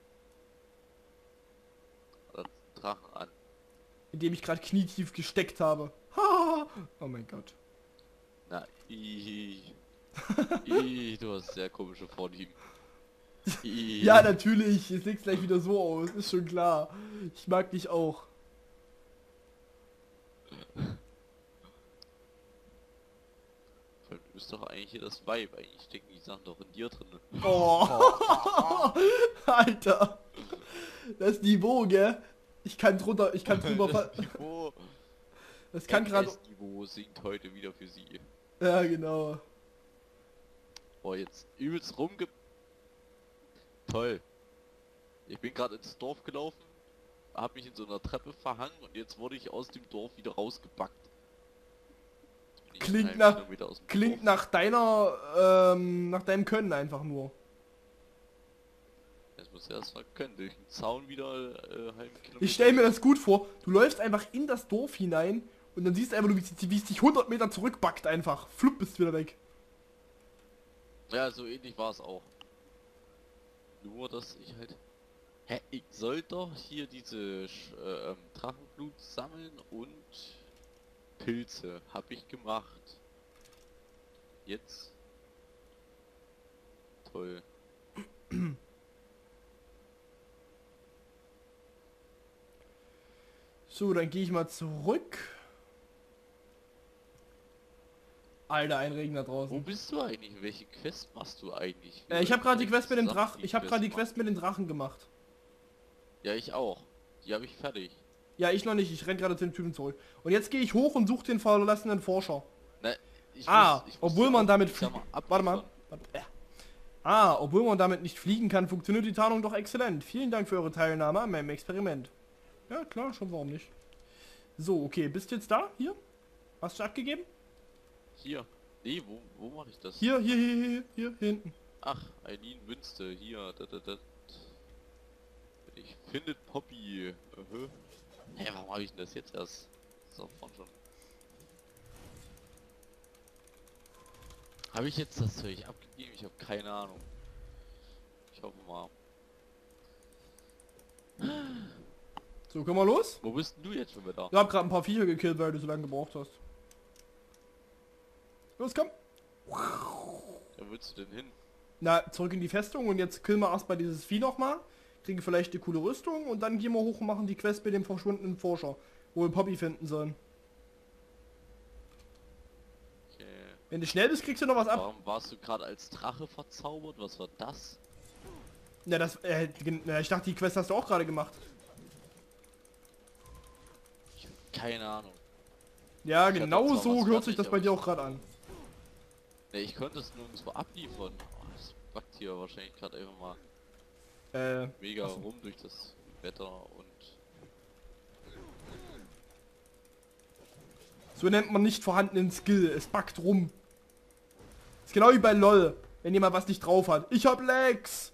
Oder Drachen an. In dem ich gerade knietief gesteckt habe. Ha! Oh mein Gott. Na, i, i, du hast sehr komische Vorlieben. I. Ja, natürlich. Es sieht gleich wieder so aus. Ist schon klar. Ich mag dich auch. Du bist doch eigentlich hier das Weib. Eigentlich stecken die Sachen doch in dir drin. Oh. Alter. Das Niveau, gell? Ich kann drunter, ich kann drüber ver... Das Niveau, Das kann gerade... das Niveau singt heute wieder für sie. Ja, genau. Boah, jetzt übelst rumge... Toll. Ich bin gerade ins Dorf gelaufen, habe mich in so einer Treppe verhangen und jetzt wurde ich aus dem Dorf wieder rausgebackt. Jetzt bin ich Klingt einen nach- Kilometer aus dem Klingt Dorf. nach deiner, ähm, nach deinem Können einfach nur. Jetzt muss er erst mal können, durch den Zaun wieder äh, halben Kilometer. Ich stelle mir das gut vor. Du läufst einfach in das Dorf hinein und dann siehst du einfach nur, wie es wie es dich hundert Meter zurückbackt einfach. Flupp, bist wieder weg. Ja, so ähnlich war es auch. Nur, dass ich halt... Hä, ich soll doch hier diese Sch- äh, ähm, Drachenblut sammeln und Pilze. Hab ich gemacht. Jetzt? Toll. So, dann gehe ich mal zurück. Alter, ein Regen da Wo draußen. bist du eigentlich? Welche Quest machst du eigentlich? Äh, ich habe gerade die Welche Quest mit dem Sachen Drachen. Ich habe gerade die machen? Quest mit den Drachen gemacht. Ja, ich auch. Die habe ich fertig. Ja, ich noch nicht. Ich renn gerade zu den Typen zurück. Und jetzt gehe ich hoch und suche den verlassenen Forscher. Ne, ich Ah, muss, ich obwohl muss man auch- damit ich sag fliegen... mal, Warte mal. abliefern. Warte, äh. Ah, obwohl man damit nicht fliegen kann, funktioniert die Tarnung doch exzellent. Vielen Dank für eure Teilnahme an meinem Experiment. Ja, klar, schon, warum nicht. So, okay, bist du jetzt da? Hier? Hast du abgegeben? Hier. Nee, wo, wo mache ich das? Hier, hier, hier, hier, hier, hier hinten. Ach, Eileen Münste, hier, da, da, da. Ich finde Poppy. Uh Hä, hey, warum habe ich denn das jetzt erst? So, von schon. Habe ich jetzt das Zeug abgegeben? Ich habe keine Ahnung. Ich hoffe mal. So, können wir los? Wo bist denn du jetzt schon wieder? Ich hab gerade ein paar Viecher gekillt, weil du so lange gebraucht hast. Los, komm. Wo willst du denn hin? Na, zurück in die Festung und jetzt killen wir erstmal dieses Vieh nochmal. Kriegen vielleicht eine coole Rüstung und dann gehen wir hoch und machen die Quest mit dem verschwundenen Forscher. Wo wir Poppy finden sollen. Okay. Wenn du schnell bist, kriegst du noch was ab. Warum warst du gerade als Drache verzaubert? Was war das? Ja, das, äh, gen- na, ich dachte, die Quest hast du auch gerade gemacht. Ich hab keine Ahnung. Ja, Ich hatte genau zwar so was hört sich fertig, das bei aber dir ich- auch gerade an. Ne, ich konnte es nirgendwo abliefern. Oh, das backt hier wahrscheinlich gerade einfach mal Äh, mega Ach so. rum durch das Wetter und... so nennt man nicht vorhandenen Skill. Es backt rum. Ist genau wie bei LOL. Wenn jemand was nicht drauf hat. Ich hab Lags.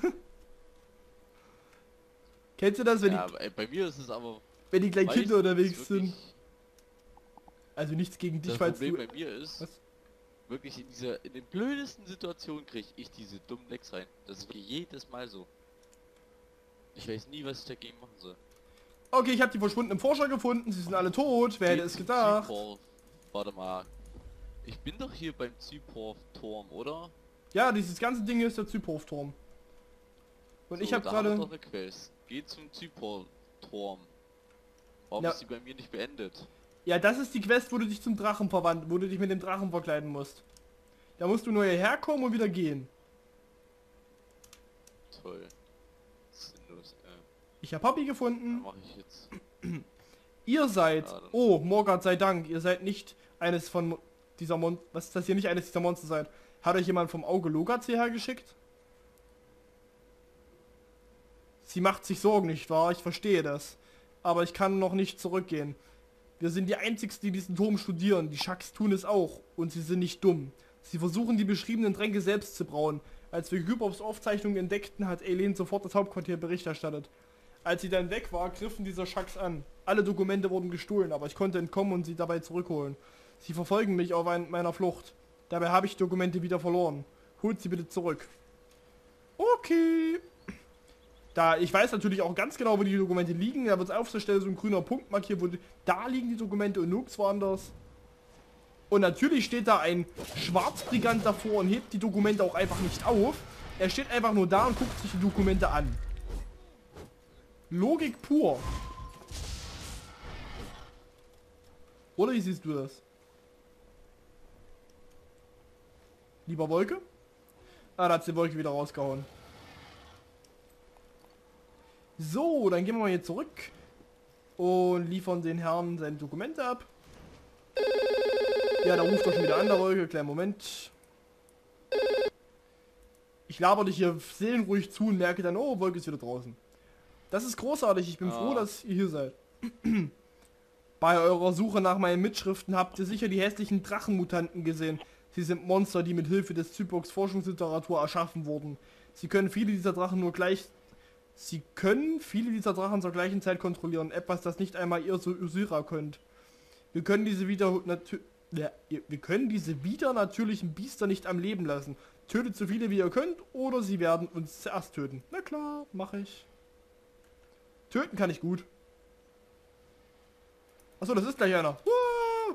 Kennst du das, wenn, Ja, die, aber, ey, bei mir ist es aber... wenn die kleinen meistens Kinder unterwegs sind? wirklich- Also nichts gegen dich, Das falls Problem du... bei mir ist, Was? wirklich in dieser, in den blödesten Situationen kriege ich diese dummen Lecks rein. Das ist wie jedes Mal so. Ich weiß nie, was ich dagegen machen soll. Okay, ich habe die verschwundenen Forscher gefunden. Sie sind alle tot. Wer hätte Geh es zum gedacht? Zypor. Warte mal. Ich bin doch hier beim Zypor-Turm, oder? Ja, dieses ganze Ding ist der Zyprhofturm. Und So, ich habe da haben wir gerade... doch eine Quest. Geh zum Zypor-Turm. Warum Ja. ist die bei mir nicht beendet? Ja, das ist die Quest, wo du dich zum Drachen verwandt, wo du dich mit dem Drachen verkleiden musst. Da musst du nur hierher kommen und wieder gehen. Toll. Sinnlos, äh. Ich habe Hobby Dann gefunden. mache ich jetzt. Ihr seid... Ja, dann- Oh, Morgott sei Dank, ihr seid nicht eines von dieser Mon... Was ist das hier? Nicht eines dieser Monster seid. Hat euch jemand vom Auge Logats hierher geschickt? Sie macht sich Sorgen, nicht wahr? Ich verstehe das. Aber ich kann noch nicht zurückgehen. Wir sind die Einzigsten, die diesen Turm studieren. Die Schacks tun es auch. Und sie sind nicht dumm. Sie versuchen, die beschriebenen Tränke selbst zu brauen. Als wir Hypops Aufzeichnungen entdeckten, hat Eileen sofort das Hauptquartier Bericht erstattet. Als sie dann weg war, griffen diese Schacks an. Alle Dokumente wurden gestohlen, aber ich konnte entkommen und sie dabei zurückholen. Sie verfolgen mich auf ein, meiner Flucht. Dabei habe ich Dokumente wieder verloren. Holt sie bitte zurück. Okay. Da, ich weiß natürlich auch ganz genau, wo die Dokumente liegen. Da wird es auf der Stelle so ein grüner Punkt markiert, wo die, da liegen die Dokumente und nirgends woanders. Und natürlich steht da ein Schwarzbrigant davor und hebt die Dokumente auch einfach nicht auf. Er steht einfach nur da und guckt sich die Dokumente an. Logik pur. Oder wie siehst du das? Lieber Wolke? Ah, da hat die Wolke wieder rausgehauen. So, dann gehen wir mal hier zurück und liefern den Herrn seine Dokumente ab. Ja, da ruft er schon wieder an, der Wolke. Kleinen Moment. Ich laber dich hier seelenruhig zu und merke dann, oh, Wolke ist wieder draußen. Das ist großartig, ich bin Ja. froh, dass ihr hier seid. Bei eurer Suche nach meinen Mitschriften habt ihr sicher die hässlichen Drachenmutanten gesehen. Sie sind Monster, die mit Hilfe des Zyprox Forschungsliteratur erschaffen wurden. Sie können viele dieser Drachen nur gleich... Sie können viele dieser Drachen zur gleichen Zeit kontrollieren. Etwas, das nicht einmal ihr so Usira könnt. Wir können diese wieder... natü- Ja, ihr- wir können diese wieder natürlichen Biester nicht am Leben lassen. Tötet so viele wie ihr könnt oder sie werden uns zuerst töten. Na klar, mache ich. Töten kann ich gut. Achso, das ist gleich einer. Uah!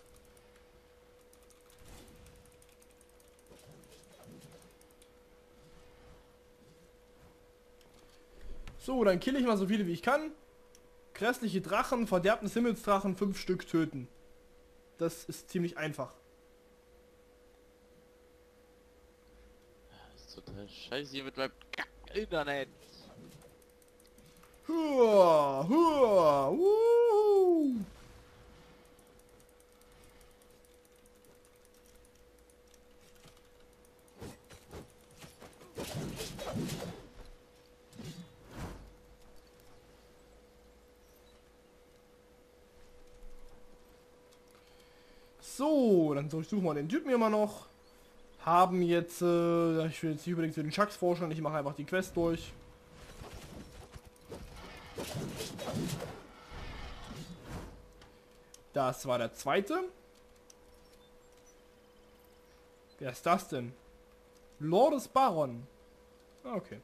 So, dann kill ich mal so viele wie ich kann. Grässliche Drachen, Verderbnis Himmelsdrachen, fünf Stück töten. Das ist ziemlich einfach. Das ist total scheiße hier mit meinem Internet. Hua, hua, wuhu. So, dann durchsuchen wir den Typen hier mal noch. Haben jetzt, äh, ich will jetzt nicht unbedingt zu den Chucks forschen, ich mache einfach die Quest durch. Das war der zweite. Wer ist das denn? Lordes Baron. Ah, okay.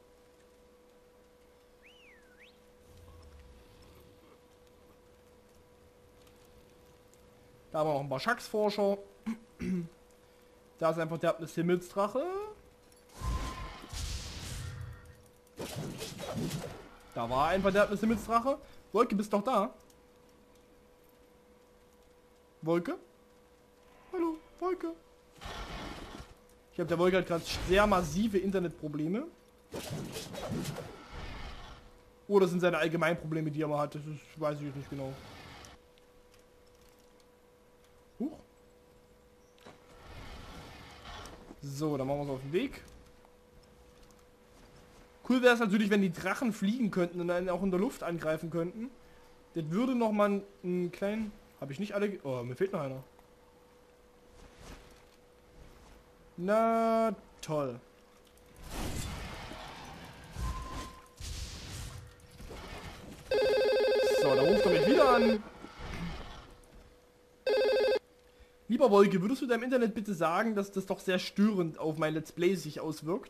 Da haben wir noch ein paar Schacksforscher. Da ist einfach der Himmelsdrache. Da war ein verderbtes Himmelsdrache. Wolke, bist doch da? Wolke? Hallo, Wolke. Ich glaube, der Wolke hat gerade sehr massive Internetprobleme. Oder sind seine allgemeinen Probleme, die er mal hat. Das ist, weiß ich jetzt nicht genau. Huch. So, dann machen wir es auf den Weg. Cool wäre es natürlich, wenn die Drachen fliegen könnten und dann auch in der Luft angreifen könnten. Das würde noch mal einen kleinen... Habe ich nicht alle... ge- Oh, mir fehlt noch einer. Na, toll. So, da ruft er mich wieder an. Lieber Wolke, würdest du deinem Internet bitte sagen, dass das doch sehr störend auf mein Let's Play sich auswirkt?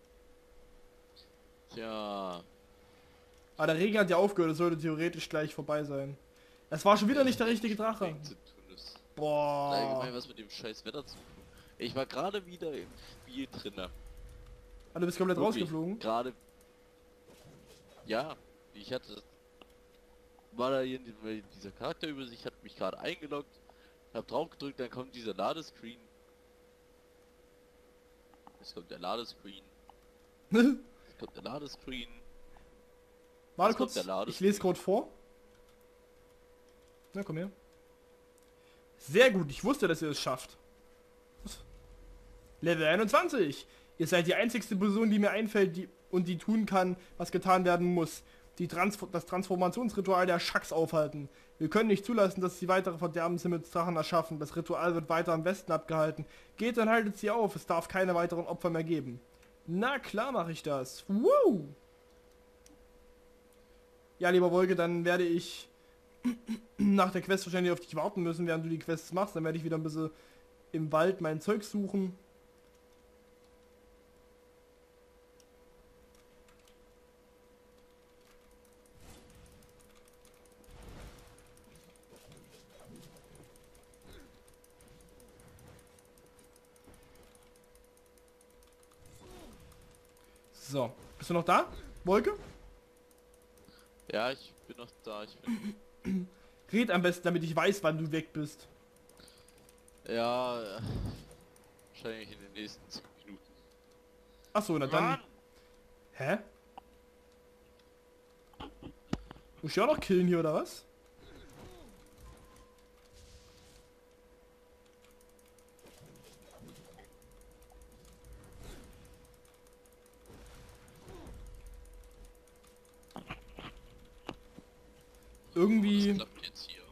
Tja. Ah, der Regen hat ja aufgehört, es sollte theoretisch gleich vorbei sein. Es war schon wieder nicht der richtige Drache. Regen zu tun ist. Boah. Allgemein was mit dem scheiß Wetter zu tun. Ich war gerade wieder im Spiel drinne. Ah, du bist komplett Wirklich, rausgeflogen. Gerade. Ja, ich hatte. War da hier in die- dieser Charakterübersicht, hat mich gerade eingeloggt, hab drauf gedrückt, dann kommt dieser Ladescreen. Es kommt der Ladescreen. Es kommt der Ladescreen. Warte Es kommt kurz, der Ladescreen. ich lese Code vor. Na, komm her. Sehr gut, ich wusste, dass ihr es schafft. Was? Level einundzwanzig. Ihr seid die einzigste Person, die mir einfällt die, und die tun kann, was getan werden muss. Die Trans das Transformationsritual der Schacks aufhalten. Wir können nicht zulassen, dass sie weitere Verderbenshimmelsdrachen erschaffen. Das Ritual wird weiter am Westen abgehalten. Geht, dann haltet sie auf. Es darf keine weiteren Opfer mehr geben. Na klar mache ich das. Wow. Ja, lieber Wolke, dann werde ich nach der Quest wahrscheinlich auf dich warten müssen, während du die Quests machst. Dann werde ich wieder ein bisschen im Wald mein Zeug suchen. So, bist du noch da, Wolke? Ja, ich bin noch da. Ich bin. Red am besten, damit ich weiß, wann du weg bist. Ja, äh, wahrscheinlich in den nächsten zehn Minuten. Achso, na dann. Mann! Hä? Muss ich auch noch killen hier, oder was? Irgendwie... Das klappt jetzt hier.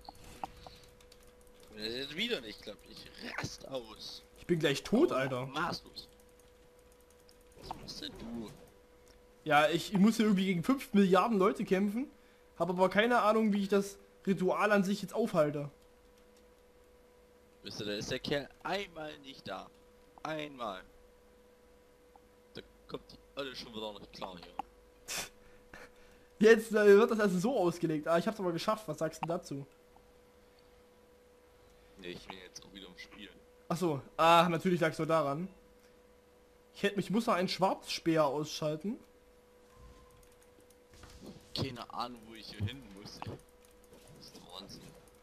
Wenn es jetzt wieder nicht klappt, ich rast aus. Ich bin gleich tot, Oh, Alter. Maßlos. Was machst denn du? Ja, ich, ich muss hier irgendwie gegen fünf Milliarden Leute kämpfen. Habe aber keine Ahnung, wie ich das Ritual an sich jetzt aufhalte. Wisst ihr, da ist der Kerl einmal nicht da. Einmal. Da kommt die alle schon wieder nicht klar hier. Jetzt äh, wird das also so ausgelegt. Ah, ich hab's aber geschafft. Was sagst du dazu? Ne, ich bin jetzt auch wieder im Spiel. Achso. Ah, natürlich lag's nur daran. Ich hätte mich muss noch einen Schwarzspeer ausschalten. Keine Ahnung, wo ich hier hin muss. Das ist der Wahnsinn.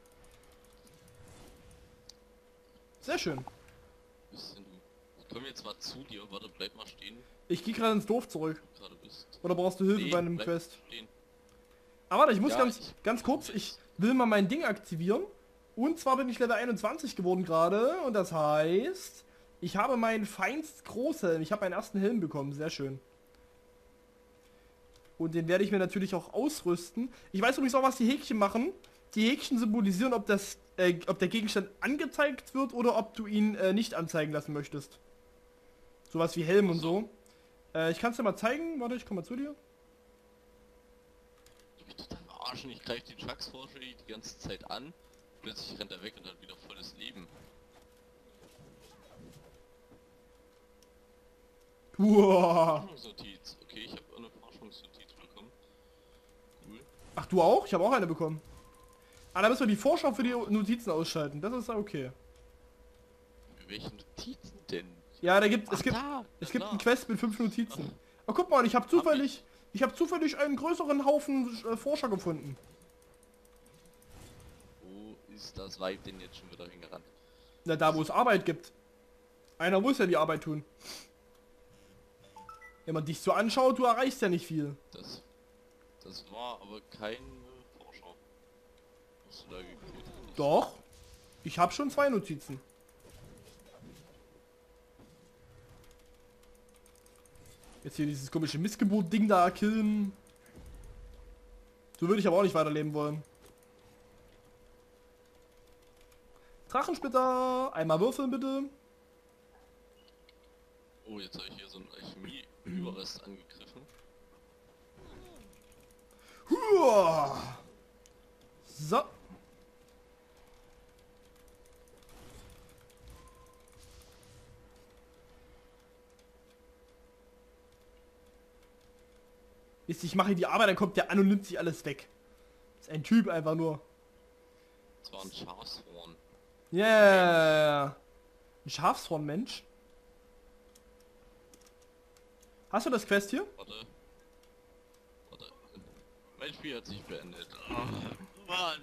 Sehr schön. Bist denn du? Ich komme jetzt mal zu dir. Warte, bleib mal stehen, Ich gehe gerade ins Dorf zurück. wo du gerade bist. Oder brauchst du Hilfe Nee, bei einem bleib Quest? stehen. Aber warte, ich muss Ja, ganz, ich- ganz kurz, ich will mal mein Ding aktivieren. Und zwar bin ich Level einundzwanzig geworden gerade. Und das heißt, ich habe meinen feinst Großhelm. Ich habe meinen ersten Helm bekommen. Sehr schön. Und den werde ich mir natürlich auch ausrüsten. Ich weiß übrigens auch, was die Häkchen machen. Die Häkchen symbolisieren, ob, das, äh, ob der Gegenstand angezeigt wird oder ob du ihn äh, nicht anzeigen lassen möchtest. Sowas wie Helm und so. Äh, ich kann es dir mal zeigen. Warte, ich komme mal zu dir. Ich bin total verarschen. Ich greife den Chucks-Forscher die ganze Zeit an. Plötzlich rennt er weg und hat wieder volles Leben. Uah. Forschungsnotiz. Okay, ich habe eine Forschungsnotiz bekommen. Cool. Ach, du auch? Ich habe auch eine bekommen. Ah, da müssen wir die Vorschau für die Notizen ausschalten. Das ist okay. Welche Notizen denn? Ja, da gibt es Ach, gibt da, es ja, gibt da. einen Quest mit fünf Notizen. Oh, guck mal, ich habe zufällig ich habe zufällig einen größeren Haufen äh, Forscher gefunden. Wo ist das Weib denn jetzt schon wieder hingerannt? Na, da wo es Arbeit gibt. Einer muss ja die Arbeit tun. Wenn man dich so anschaut, du erreichst ja nicht viel. Das, das war aber kein äh, Forscher. Was du da gekriegt hast. Doch. Ich habe schon zwei Notizen. Jetzt hier dieses komische Missgeburt-Ding da killen. So würde ich aber auch nicht weiterleben wollen. Drachensplitter, einmal würfeln bitte. Oh, jetzt habe ich hier so einen Alchemie-Überrest angegriffen. Huah. So. Wisst ihr, ich mache die Arbeit, dann kommt der an und nimmt sich alles weg. Ist ein Typ einfach nur. Das war ein Schafshorn. Yeah. Ein Schafshornmensch? Hast du das Quest hier? Warte. Warte. Mein Spiel hat sich beendet. Oh, Mann.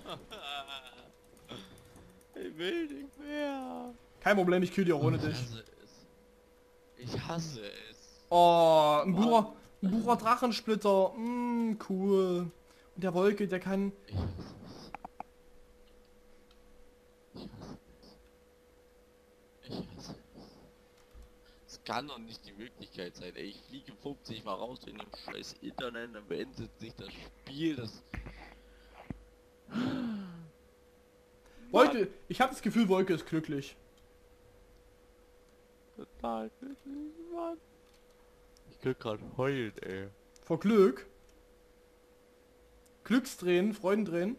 Ich will nicht mehr. Kein Problem, ich kill dir auch ohne Ich dich. hasse es. Ich hasse es. Oh, ein Mann. Bucher, ein Bucher Drachensplitter. Mm, cool. Und der Wolke, der kann... Ich hasse es. Ich hasse es. Ich hasse es. Es kann doch nicht die Möglichkeit sein, ey. Ich fliege fünfzig Mal raus in dem scheiß Internet, dann beendet sich das Spiel, das... Wolke, ich habe das Gefühl, Wolke ist glücklich. Total glücklich, Mann. Ich könnte gerade heulen, ey. Vor Glück. Glückstränen, Freudentränen.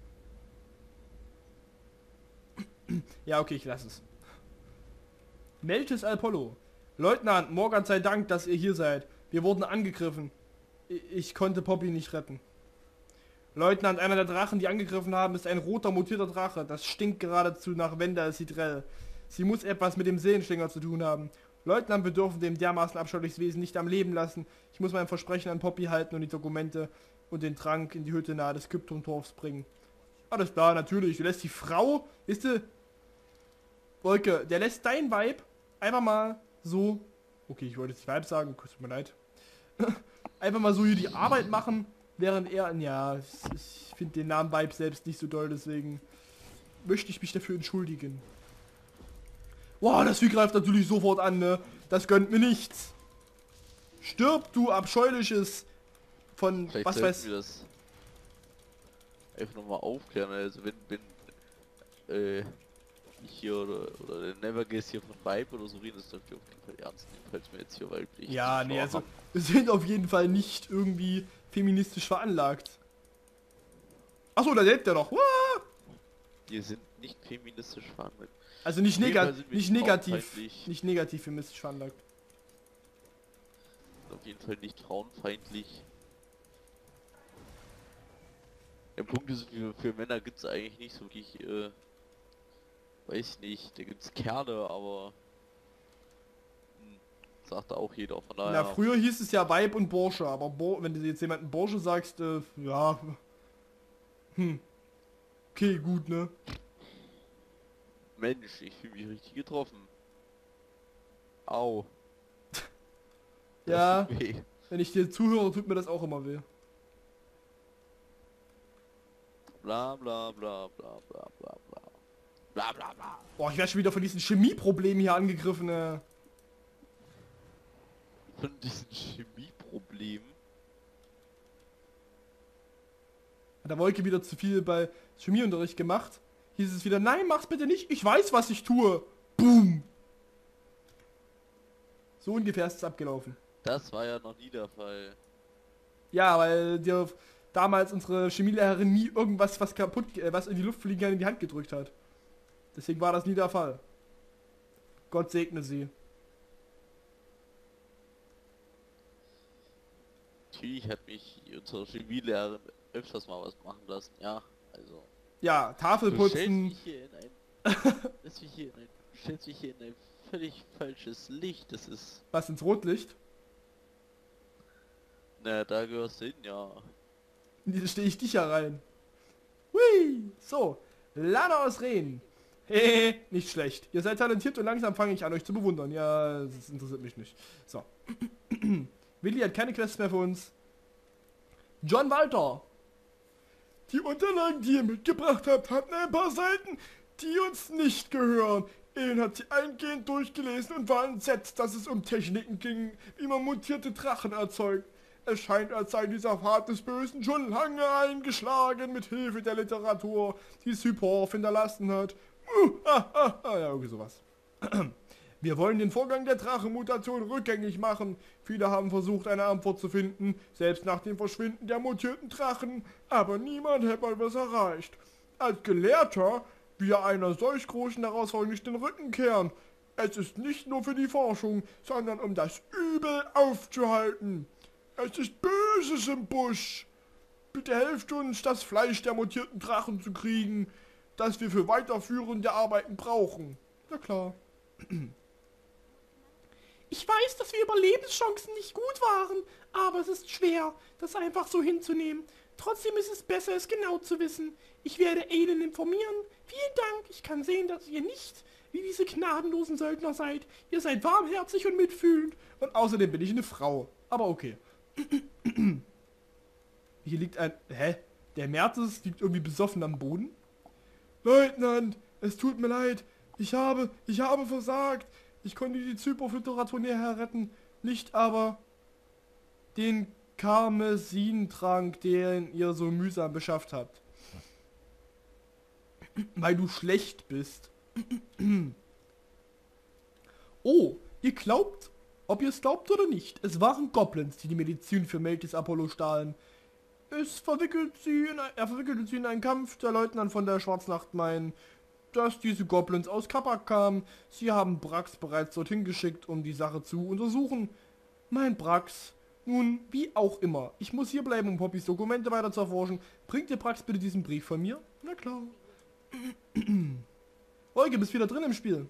Ja, okay, ich lasse es. Meltes Apollo. Leutnant, Morgan sei Dank, dass ihr hier seid. Wir wurden angegriffen. I- Ich konnte Poppy nicht retten. Leutnant, einer der Drachen, die angegriffen haben, ist ein roter, mutierter Drache. Das stinkt geradezu nach Wenda Sidrell. Sie muss etwas mit dem Seelenschlinger zu tun haben. Leutnant, wir dürfen dem dermaßen abscheuliches Wesen nicht am Leben lassen. Ich muss mein Versprechen an Poppy halten und die Dokumente und den Trank in die Hütte nahe des Kryptontorfs bringen. Alles klar, natürlich. Du lässt die Frau, wisst ihr, Wolke, der lässt dein Weib einfach mal so, okay, ich wollte jetzt die Weib sagen, tut mir leid, einfach mal so hier die Arbeit machen, während er, ja, ich finde den Namen Weib selbst nicht so doll, deswegen möchte ich mich dafür entschuldigen. Wow, das Vieh greift natürlich sofort an, ne? Das gönnt mir nichts. Stirb, du abscheuliches von, Vielleicht was sollten weiß... wir das einfach nochmal aufklären, also wenn, wenn, äh, ich hier oder, oder der Neverguess hier von Vibe oder so reden, das dürft ihr auf jeden Fall ernst nehmen, falls wir jetzt hier weiblich Ja, nee, Zuschauer also haben. wir sind auf jeden Fall nicht irgendwie feministisch veranlagt. Achso, da lebt er noch. Wah! Wir sind nicht feministisch veranlagt. Also nicht, Auf jeden nega Fall sind wir nicht negativ, frauenfeindlich. nicht negativ feministisch veranlagt. Auf jeden Fall nicht frauenfeindlich. Der Punkt ist, für, für Männer gibt es eigentlich nicht so wirklich, äh, weiß nicht, da gibt es Kerle, aber hm, sagt auch jeder, von daher. Na, früher hieß es ja Weib und Bursche, aber Bo wenn du jetzt jemanden Bursche sagst, äh, ja, hm, okay, gut, ne? Mensch, ich fühle mich richtig getroffen. Au. Das Ja, tut weh. wenn ich dir zuhöre, tut mir das auch immer weh. Bla bla bla bla bla bla bla. Bla bla bla. Boah, ich werde schon wieder von diesen Chemieproblemen hier angegriffen, äh. Von diesen Chemieproblemen. Hat der Wolke wieder zu viel bei Chemieunterricht gemacht? Hieß es wieder, nein, mach's bitte nicht, ich weiß, was ich tue. Boom. So ungefähr ist es abgelaufen. Das war ja noch nie der Fall. Ja, weil dir damals unsere Chemielehrerin nie irgendwas, was kaputt, äh, was in die Luft fliegen kann, in die Hand gedrückt hat. Deswegen war das nie der Fall. Gott segne sie. Natürlich hat mich unsere Chemielehrerin öfters mal was machen lassen, ja. Also. Ja, Tafel Du stellst putzen. mich hier in ein. stellst mich hier in ein. stellst mich hier in ein völlig falsches Licht. Das ist. Was ins Rotlicht? Na, da gehörst du hin, ja. Da stehe ich dich ja rein. Hui. So. Lana aus Rehen. Hehe, nicht schlecht. Ihr seid talentiert und langsam fange ich an, euch zu bewundern. Ja, das interessiert mich nicht. So. Willi hat keine Quests mehr für uns. John Walter. Die Unterlagen, die ihr mitgebracht habt, hatten ein paar Seiten, die uns nicht gehören. Ellen hat sie eingehend durchgelesen und war entsetzt, dass es um Techniken ging, wie man mutierte Drachen erzeugt. Es scheint, als sei dieser Pfad des Bösen schon lange eingeschlagen, mit Hilfe der Literatur, die Syporf hinterlassen hat. Uh, ah, ah, ah, ja, irgendwie sowas. Wir wollen den Vorgang der Drachenmutation rückgängig machen. Viele haben versucht, eine Antwort zu finden, selbst nach dem Verschwinden der mutierten Drachen, aber niemand hat etwas erreicht. Als Gelehrter wir einer solch großen Herausforderung nicht den Rücken kehren. Es ist nicht nur für die Forschung, sondern um das Übel aufzuhalten. Es ist Böses im Busch. Bitte helft uns, das Fleisch der mutierten Drachen zu kriegen, das wir für weiterführende Arbeiten brauchen. Na klar. Ich weiß, dass wir Überlebenschancen nicht gut waren, aber es ist schwer, das einfach so hinzunehmen. Trotzdem ist es besser, es genau zu wissen. Ich werde Aiden informieren. Vielen Dank. Ich kann sehen, dass ihr nicht wie diese gnadenlosen Söldner seid. Ihr seid warmherzig und mitfühlend. Und außerdem bin ich eine Frau. Aber okay. Hier liegt ein... Hä? Der Mertes liegt irgendwie besoffen am Boden? Leutnant, es tut mir leid. Ich habe, ich habe versagt. Ich konnte die Zyprophytoraton hierher retten. Nicht aber den Karmesintrank, den ihr so mühsam beschafft habt. Weil du schlecht bist. Oh, ihr glaubt, ob ihr es glaubt oder nicht, es waren Goblins, die die Medizin für Meltis Apollo stahlen. Es verwickelt sie in ein, er verwickelte sie in einen Kampf. Der Leutnant von der Schwarznacht meint, dass diese Goblins aus Kapak kamen. Sie haben Brax bereits dorthin geschickt, um die Sache zu untersuchen. Mein Brax, nun, wie auch immer. Ich muss hier bleiben, um Poppys Dokumente weiter zu erforschen. Bringt dir Brax bitte diesen Brief von mir? Na klar. Olge, bist wieder drin im Spiel.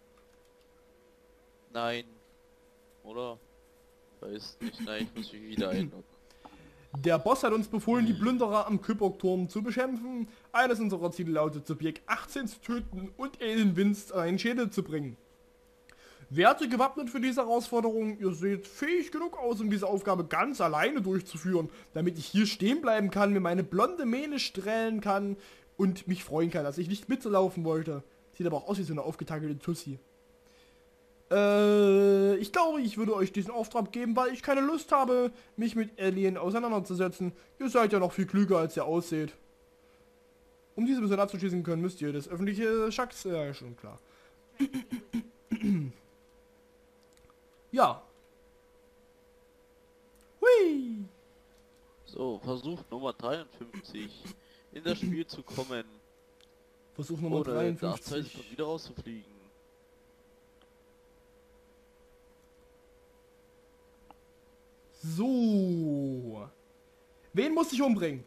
Nein. Oder? Weiß nicht, nein, ich muss mich wieder einloggen. Der Boss hat uns befohlen, die Plünderer am Kyborg-Turm zu bekämpfen. Eines unserer Ziele lautet, Subjekt achtzehn zu töten und Aiden Winst einen Schädel zu bringen. Werte gewappnet für diese Herausforderung, ihr seht fähig genug aus, um diese Aufgabe ganz alleine durchzuführen, damit ich hier stehen bleiben kann, mir meine blonde Mähne strählen kann und mich freuen kann, dass ich nicht mitlaufen wollte. Sieht aber auch aus wie so eine aufgetakelte Tussi. Äh, ich glaube, ich würde euch diesen Auftrag geben, weil ich keine Lust habe, mich mit Alien auseinanderzusetzen. Ihr seid ja noch viel klüger, als ihr ausseht. Um diese Mission abzuschließen können, müsst ihr das öffentliche Schacks... Ja, schon klar. Ja. Hui. So, Versuch Nummer dreiundfünfzig. In das Spiel zu kommen. Versuch Nummer Ohne nach zwei dreiundfünfzig. Sekunden wieder rauszufliegen. So. Wen muss ich umbringen?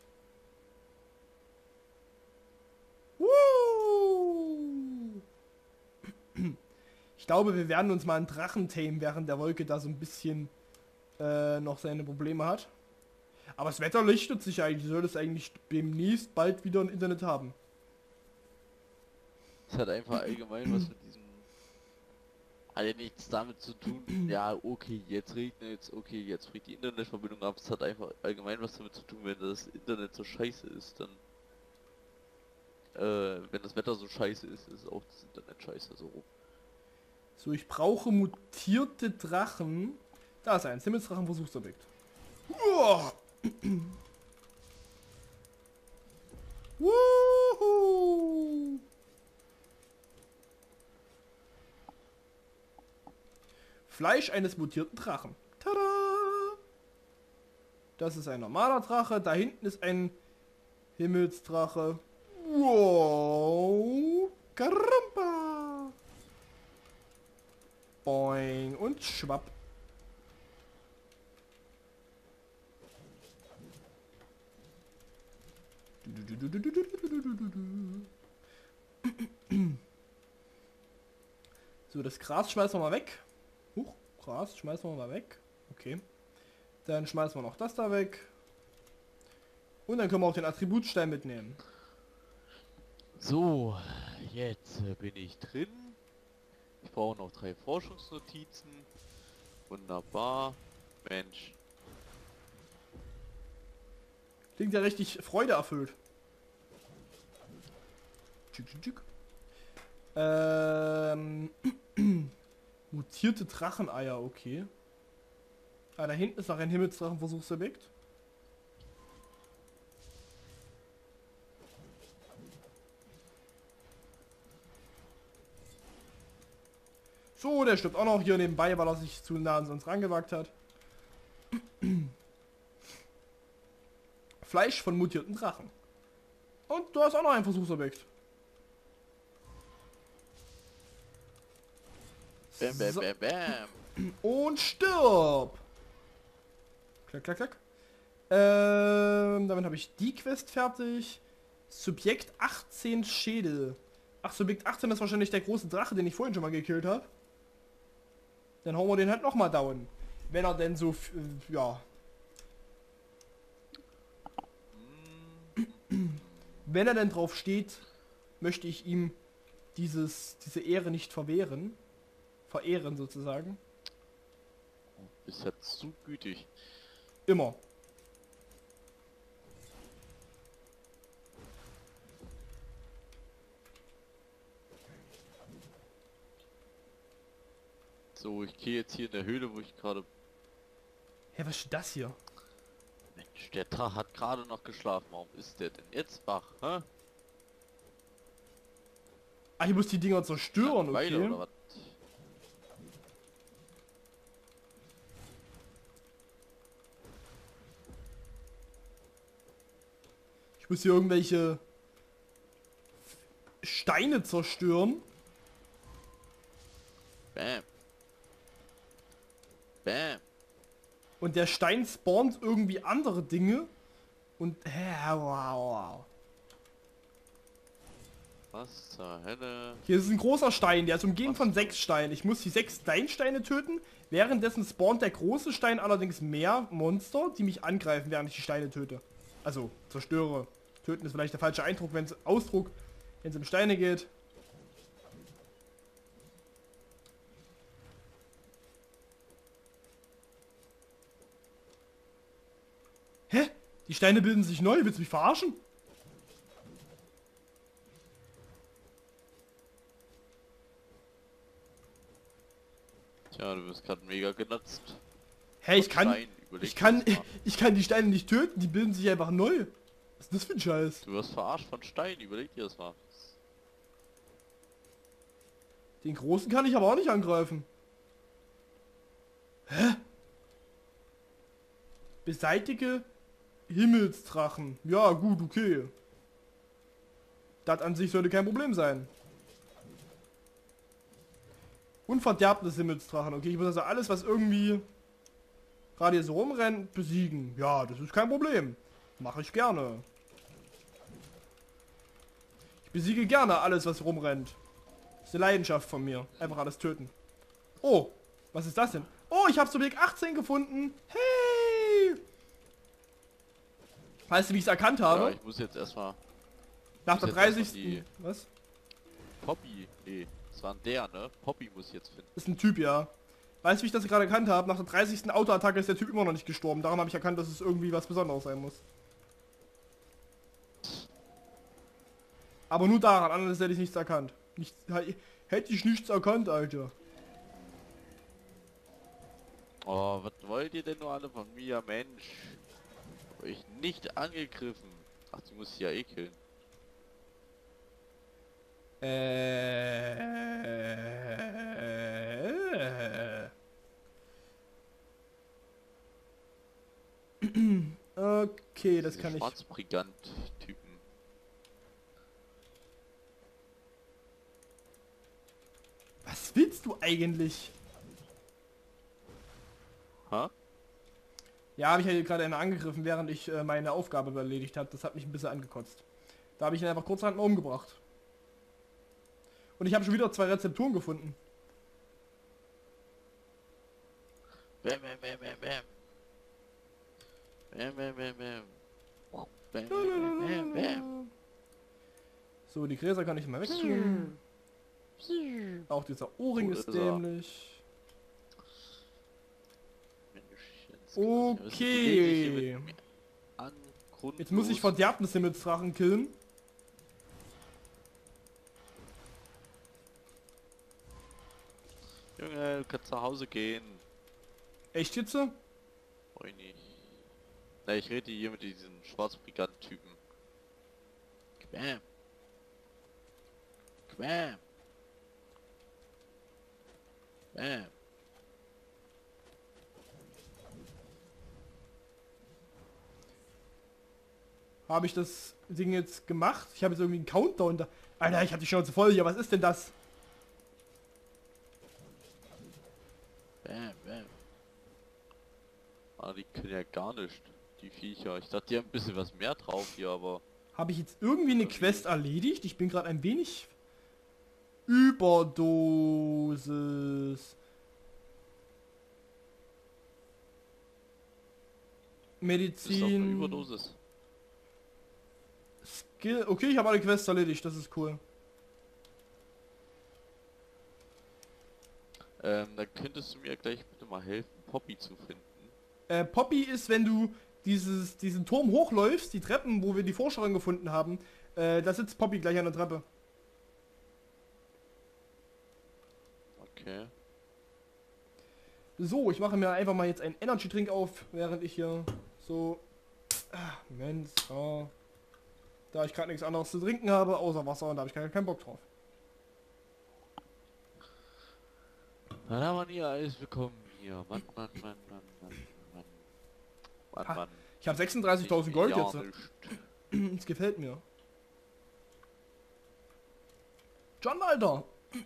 Woo. Ich glaube, wir werden uns mal einen Drachen tamen, während der Wolke da so ein bisschen äh, noch seine Probleme hat. Aber das Wetter lichtet sich eigentlich. Soll es eigentlich demnächst bald wieder ein Internet haben. Es hat einfach allgemein was mit diesem... Hat ja nichts damit zu tun, ja okay, jetzt regnet es, okay, jetzt bricht die Internetverbindung ab. Es hat einfach allgemein was damit zu tun, wenn das Internet so scheiße ist, dann... Äh, wenn das Wetter so scheiße ist, ist auch das Internet scheiße, so rum. So, ich brauche mutierte Drachen. Da ist eins, Himmelsdrachen-Versuchsobjekt. Uah. Wuhu. Fleisch eines mutierten Drachen. Tada! Das ist ein normaler Drache. Da hinten ist ein Himmelsdrache. Wow! Karamba! Boing und schwapp. So, das Gras schmeißen wir mal weg. Huch, Gras schmeißen wir mal weg. Okay. Dann schmeißen wir noch das da weg. Und dann können wir auch den Attributstein mitnehmen. So, jetzt äh, bin ich drin. Ich brauche noch drei Forschungsnotizen. Wunderbar. Mensch. Klingt ja richtig Freude erfüllt. Tschick, tschick, tschick. Ähm... Mutierte Dracheneier, okay. Ah, da hinten ist noch ein Himmelsdrachenversuchsobjekt. So, der stirbt auch noch hier nebenbei, weil er sich zu nah an uns rangewagt hat. Fleisch von mutierten Drachen. Und du hast auch noch ein Versuchsobjekt. Bam, bam, So. bam, bam. Und stirb! Klack, klack, klack. Ähm, damit habe ich die Quest fertig. Subjekt achtzehn Schädel. Ach, Subjekt achtzehn ist wahrscheinlich der große Drache, den ich vorhin schon mal gekillt habe. Dann hauen wir den halt nochmal down. Wenn er denn so, f- äh, ja. Wenn er denn drauf steht, möchte ich ihm dieses, diese Ehre nicht verwehren. Verehren sozusagen. Ist ja zu gütig. Immer. So, ich gehe jetzt hier in der Höhle, wo ich gerade... Hä, was ist das hier? Mensch, der Drache hat gerade noch geschlafen. Warum ist der denn jetzt wach? Hä? Ah, ich muss die Dinger zerstören, Langeweile okay. oder was? Ich muss hier irgendwelche Steine zerstören. Bam. Bam. Und der Stein spawnt irgendwie andere Dinge. Und... Hä, wow, wow. Was zur Hölle? Hier ist ein großer Stein, der ist umgeben Was? von sechs Steinen. Ich muss die sechs Steinsteine töten. Währenddessen spawnt der große Stein allerdings mehr Monster, die mich angreifen, während ich die Steine töte. Also, zerstöre. Töten ist vielleicht der falsche Eindruck, wenn es Ausdruck, wenn es um Steine geht. Hä? Die Steine bilden sich neu, willst du mich verarschen? Tja, du wirst gerade mega genutzt. Hä, ich Von kann, Stein, überleg ich kann, dir das mal. ich kann die Steine nicht töten, die bilden sich einfach neu. Was ist das für ein Scheiß? Du wirst verarscht von Stein, überleg dir das mal. Den großen kann ich aber auch nicht angreifen. Hä? Beseitige Himmelsdrachen. Ja, gut, okay. Das an sich sollte kein Problem sein. Unverderbtes Himmelsdrachen. Okay, ich muss also alles, was irgendwie gerade hier so rumrennt, besiegen. Ja, das ist kein Problem. Mache ich gerne. Ich besiege gerne alles, was rumrennt. Das ist eine Leidenschaft von mir. Einfach alles töten. Oh, was ist das denn? Oh, ich habe Subjekt achtzehn gefunden. Hey! Weißt du, wie ich es erkannt Ja, habe? ich muss jetzt erstmal Nach der muss jetzt erst mal dreißigsten die- Was? Poppy. Nee, das war ein der, ne? Poppy muss ich jetzt finden. Das ist ein Typ, ja. Weißt du, wie ich das gerade erkannt habe? Nach der dreißigsten Autoattacke ist der Typ immer noch nicht gestorben. Darum habe ich erkannt, dass es irgendwie was Besonderes sein muss. Aber nur daran, anders hätte ich nichts erkannt. Nichts, hätte ich nichts erkannt, Alter. Oh, was wollt ihr denn nur alle von mir, Mensch? Hab ich nicht angegriffen. Ach, du musst sie ja eh killen. Äh. Okay, das Diese kann ich. Schwarzbrigant-Typen. Was willst du eigentlich? Ha? Ja, habe ich ja gerade einer angegriffen, während ich äh, meine Aufgabe erledigt habe. Das hat mich ein bisschen angekotzt. Da habe ich ihn einfach kurzerhand mal umgebracht. Und ich habe schon wieder zwei Rezepturen gefunden. Bam, bam, bam, bam, bam. Bam, bam, bam, bam. Wow. Bam, bam, bam, bam, bam. So, die Gräser kann ich mal wegtun. Auch dieser Ohrring Wo ist ist er? dämlich. Mensch, jetzt muss ich- Okay. An Grund Jetzt muss ich verderbtes Himmelsdrachen killen. Junge, du kannst nach Hause gehen. Echt jetzt? Brauch ich nicht. Na, ich rede hier mit diesen Schwarzbrigant-Typen. Quam. Quam. Quam. Habe ich das Ding jetzt gemacht? Ich habe jetzt irgendwie einen Countdown da. Alter, ich hab die Schnauze voll hier. Was ist denn das? Bam, bam. Ah, die können ja gar nicht, die Viecher. Ich dachte, die haben ein bisschen was mehr drauf hier, aber... Habe ich jetzt irgendwie eine Quest erledigt? Ich bin gerade ein wenig Überdosis. Das ist doch eine Medizin. Überdosis. Skill. Okay, ich habe alle Quests erledigt, das ist cool. Ähm, dann könntest du mir gleich bitte mal helfen, Poppy zu finden. Äh, Poppy ist, wenn du dieses, diesen Turm hochläufst, die Treppen, wo wir die Forscherin gefunden haben, äh, da sitzt Poppy gleich an der Treppe. Okay. So, ich mache mir einfach mal jetzt einen Energy Drink auf, während ich hier so... Ah, Mensch, ja. Da ich gerade nichts anderes zu trinken habe, außer Wasser, und da habe ich keinen, keinen Bock drauf. Dann haben wir nie Eis bekommen hier. Mann, Mann, Mann, Mann, Mann, Mann. Mann, Ha, Mann. Ich habe sechsunddreißigtausend Gold Ja, jetzt. nicht. Es gefällt mir. John, Alter!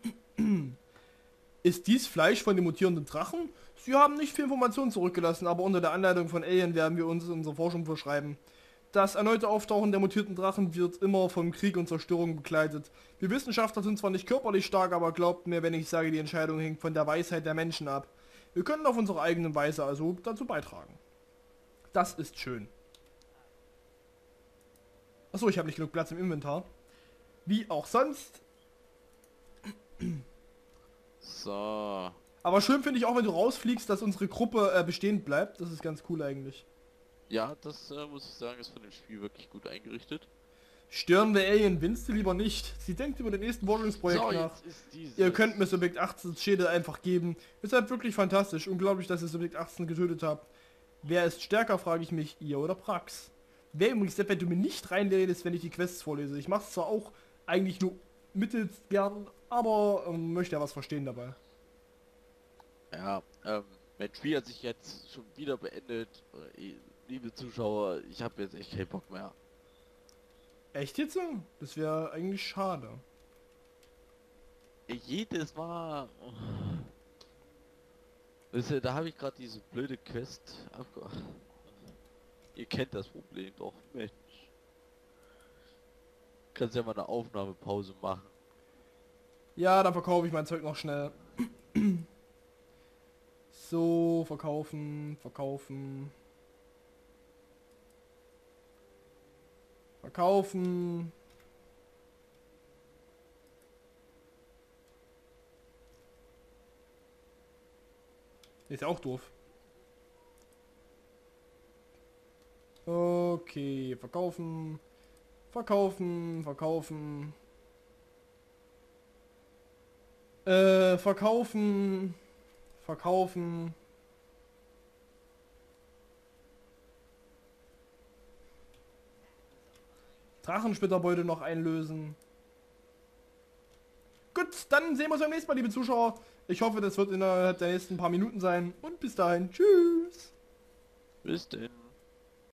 Ist dies Fleisch von den mutierenden Drachen? Sie haben nicht viel Informationen zurückgelassen, aber unter der Anleitung von Alien werden wir uns unsere Forschung verschreiben. Das erneute Auftauchen der mutierten Drachen wird immer vom Krieg und Zerstörung begleitet. Wir Wissenschaftler sind zwar nicht körperlich stark, aber glaubt mir, wenn ich sage, die Entscheidung hängt von der Weisheit der Menschen ab. Wir können auf unsere eigene Weise also dazu beitragen. Das ist schön. Achso, ich habe nicht genug Platz im Inventar. Wie auch sonst. So. Aber schön finde ich auch, wenn du rausfliegst, dass unsere Gruppe äh, bestehend bleibt. Das ist ganz cool eigentlich. Ja, das äh, muss ich sagen, ist von dem Spiel wirklich gut eingerichtet. Stören wir Alien Winste lieber nicht. Sie denkt über den nächsten Forschungsprojekt So, nach. jetzt ist dieses... Ihr könnt mir Subjekt achtzehn Schädel einfach geben. Ihr seid wirklich fantastisch. Unglaublich, dass ihr Subjekt achtzehn getötet habt. Wer ist stärker, frage ich mich. Ihr oder Prax? Wer übrigens, wenn du mir nicht reinredest, wenn ich die Quests vorlese. Ich mache es zwar auch eigentlich nur mittels gern, aber ähm, möchte ja was verstehen dabei. Ja, ähm, mein Spiel hat sich jetzt schon wieder beendet. Äh, Liebe Zuschauer, ich habe jetzt echt keinen Bock mehr. Echt jetzt so? Das wäre eigentlich schade. Jedes Mal... Wisst ihr, da habe ich gerade diese blöde Quest abge... Ihr kennt das Problem doch, Mensch. Kannst ja mal eine Aufnahmepause machen. Ja, dann verkaufe ich mein Zeug noch schnell. So, verkaufen, verkaufen. Verkaufen. Ist ja auch doof. Okay, verkaufen. Verkaufen, verkaufen. Äh, verkaufen. Verkaufen. Drachensplitterbeute noch einlösen. Gut, dann sehen wir uns beim nächsten Mal, liebe Zuschauer. Ich hoffe, das wird innerhalb der nächsten paar Minuten sein. Und bis dahin, tschüss. Bis denn.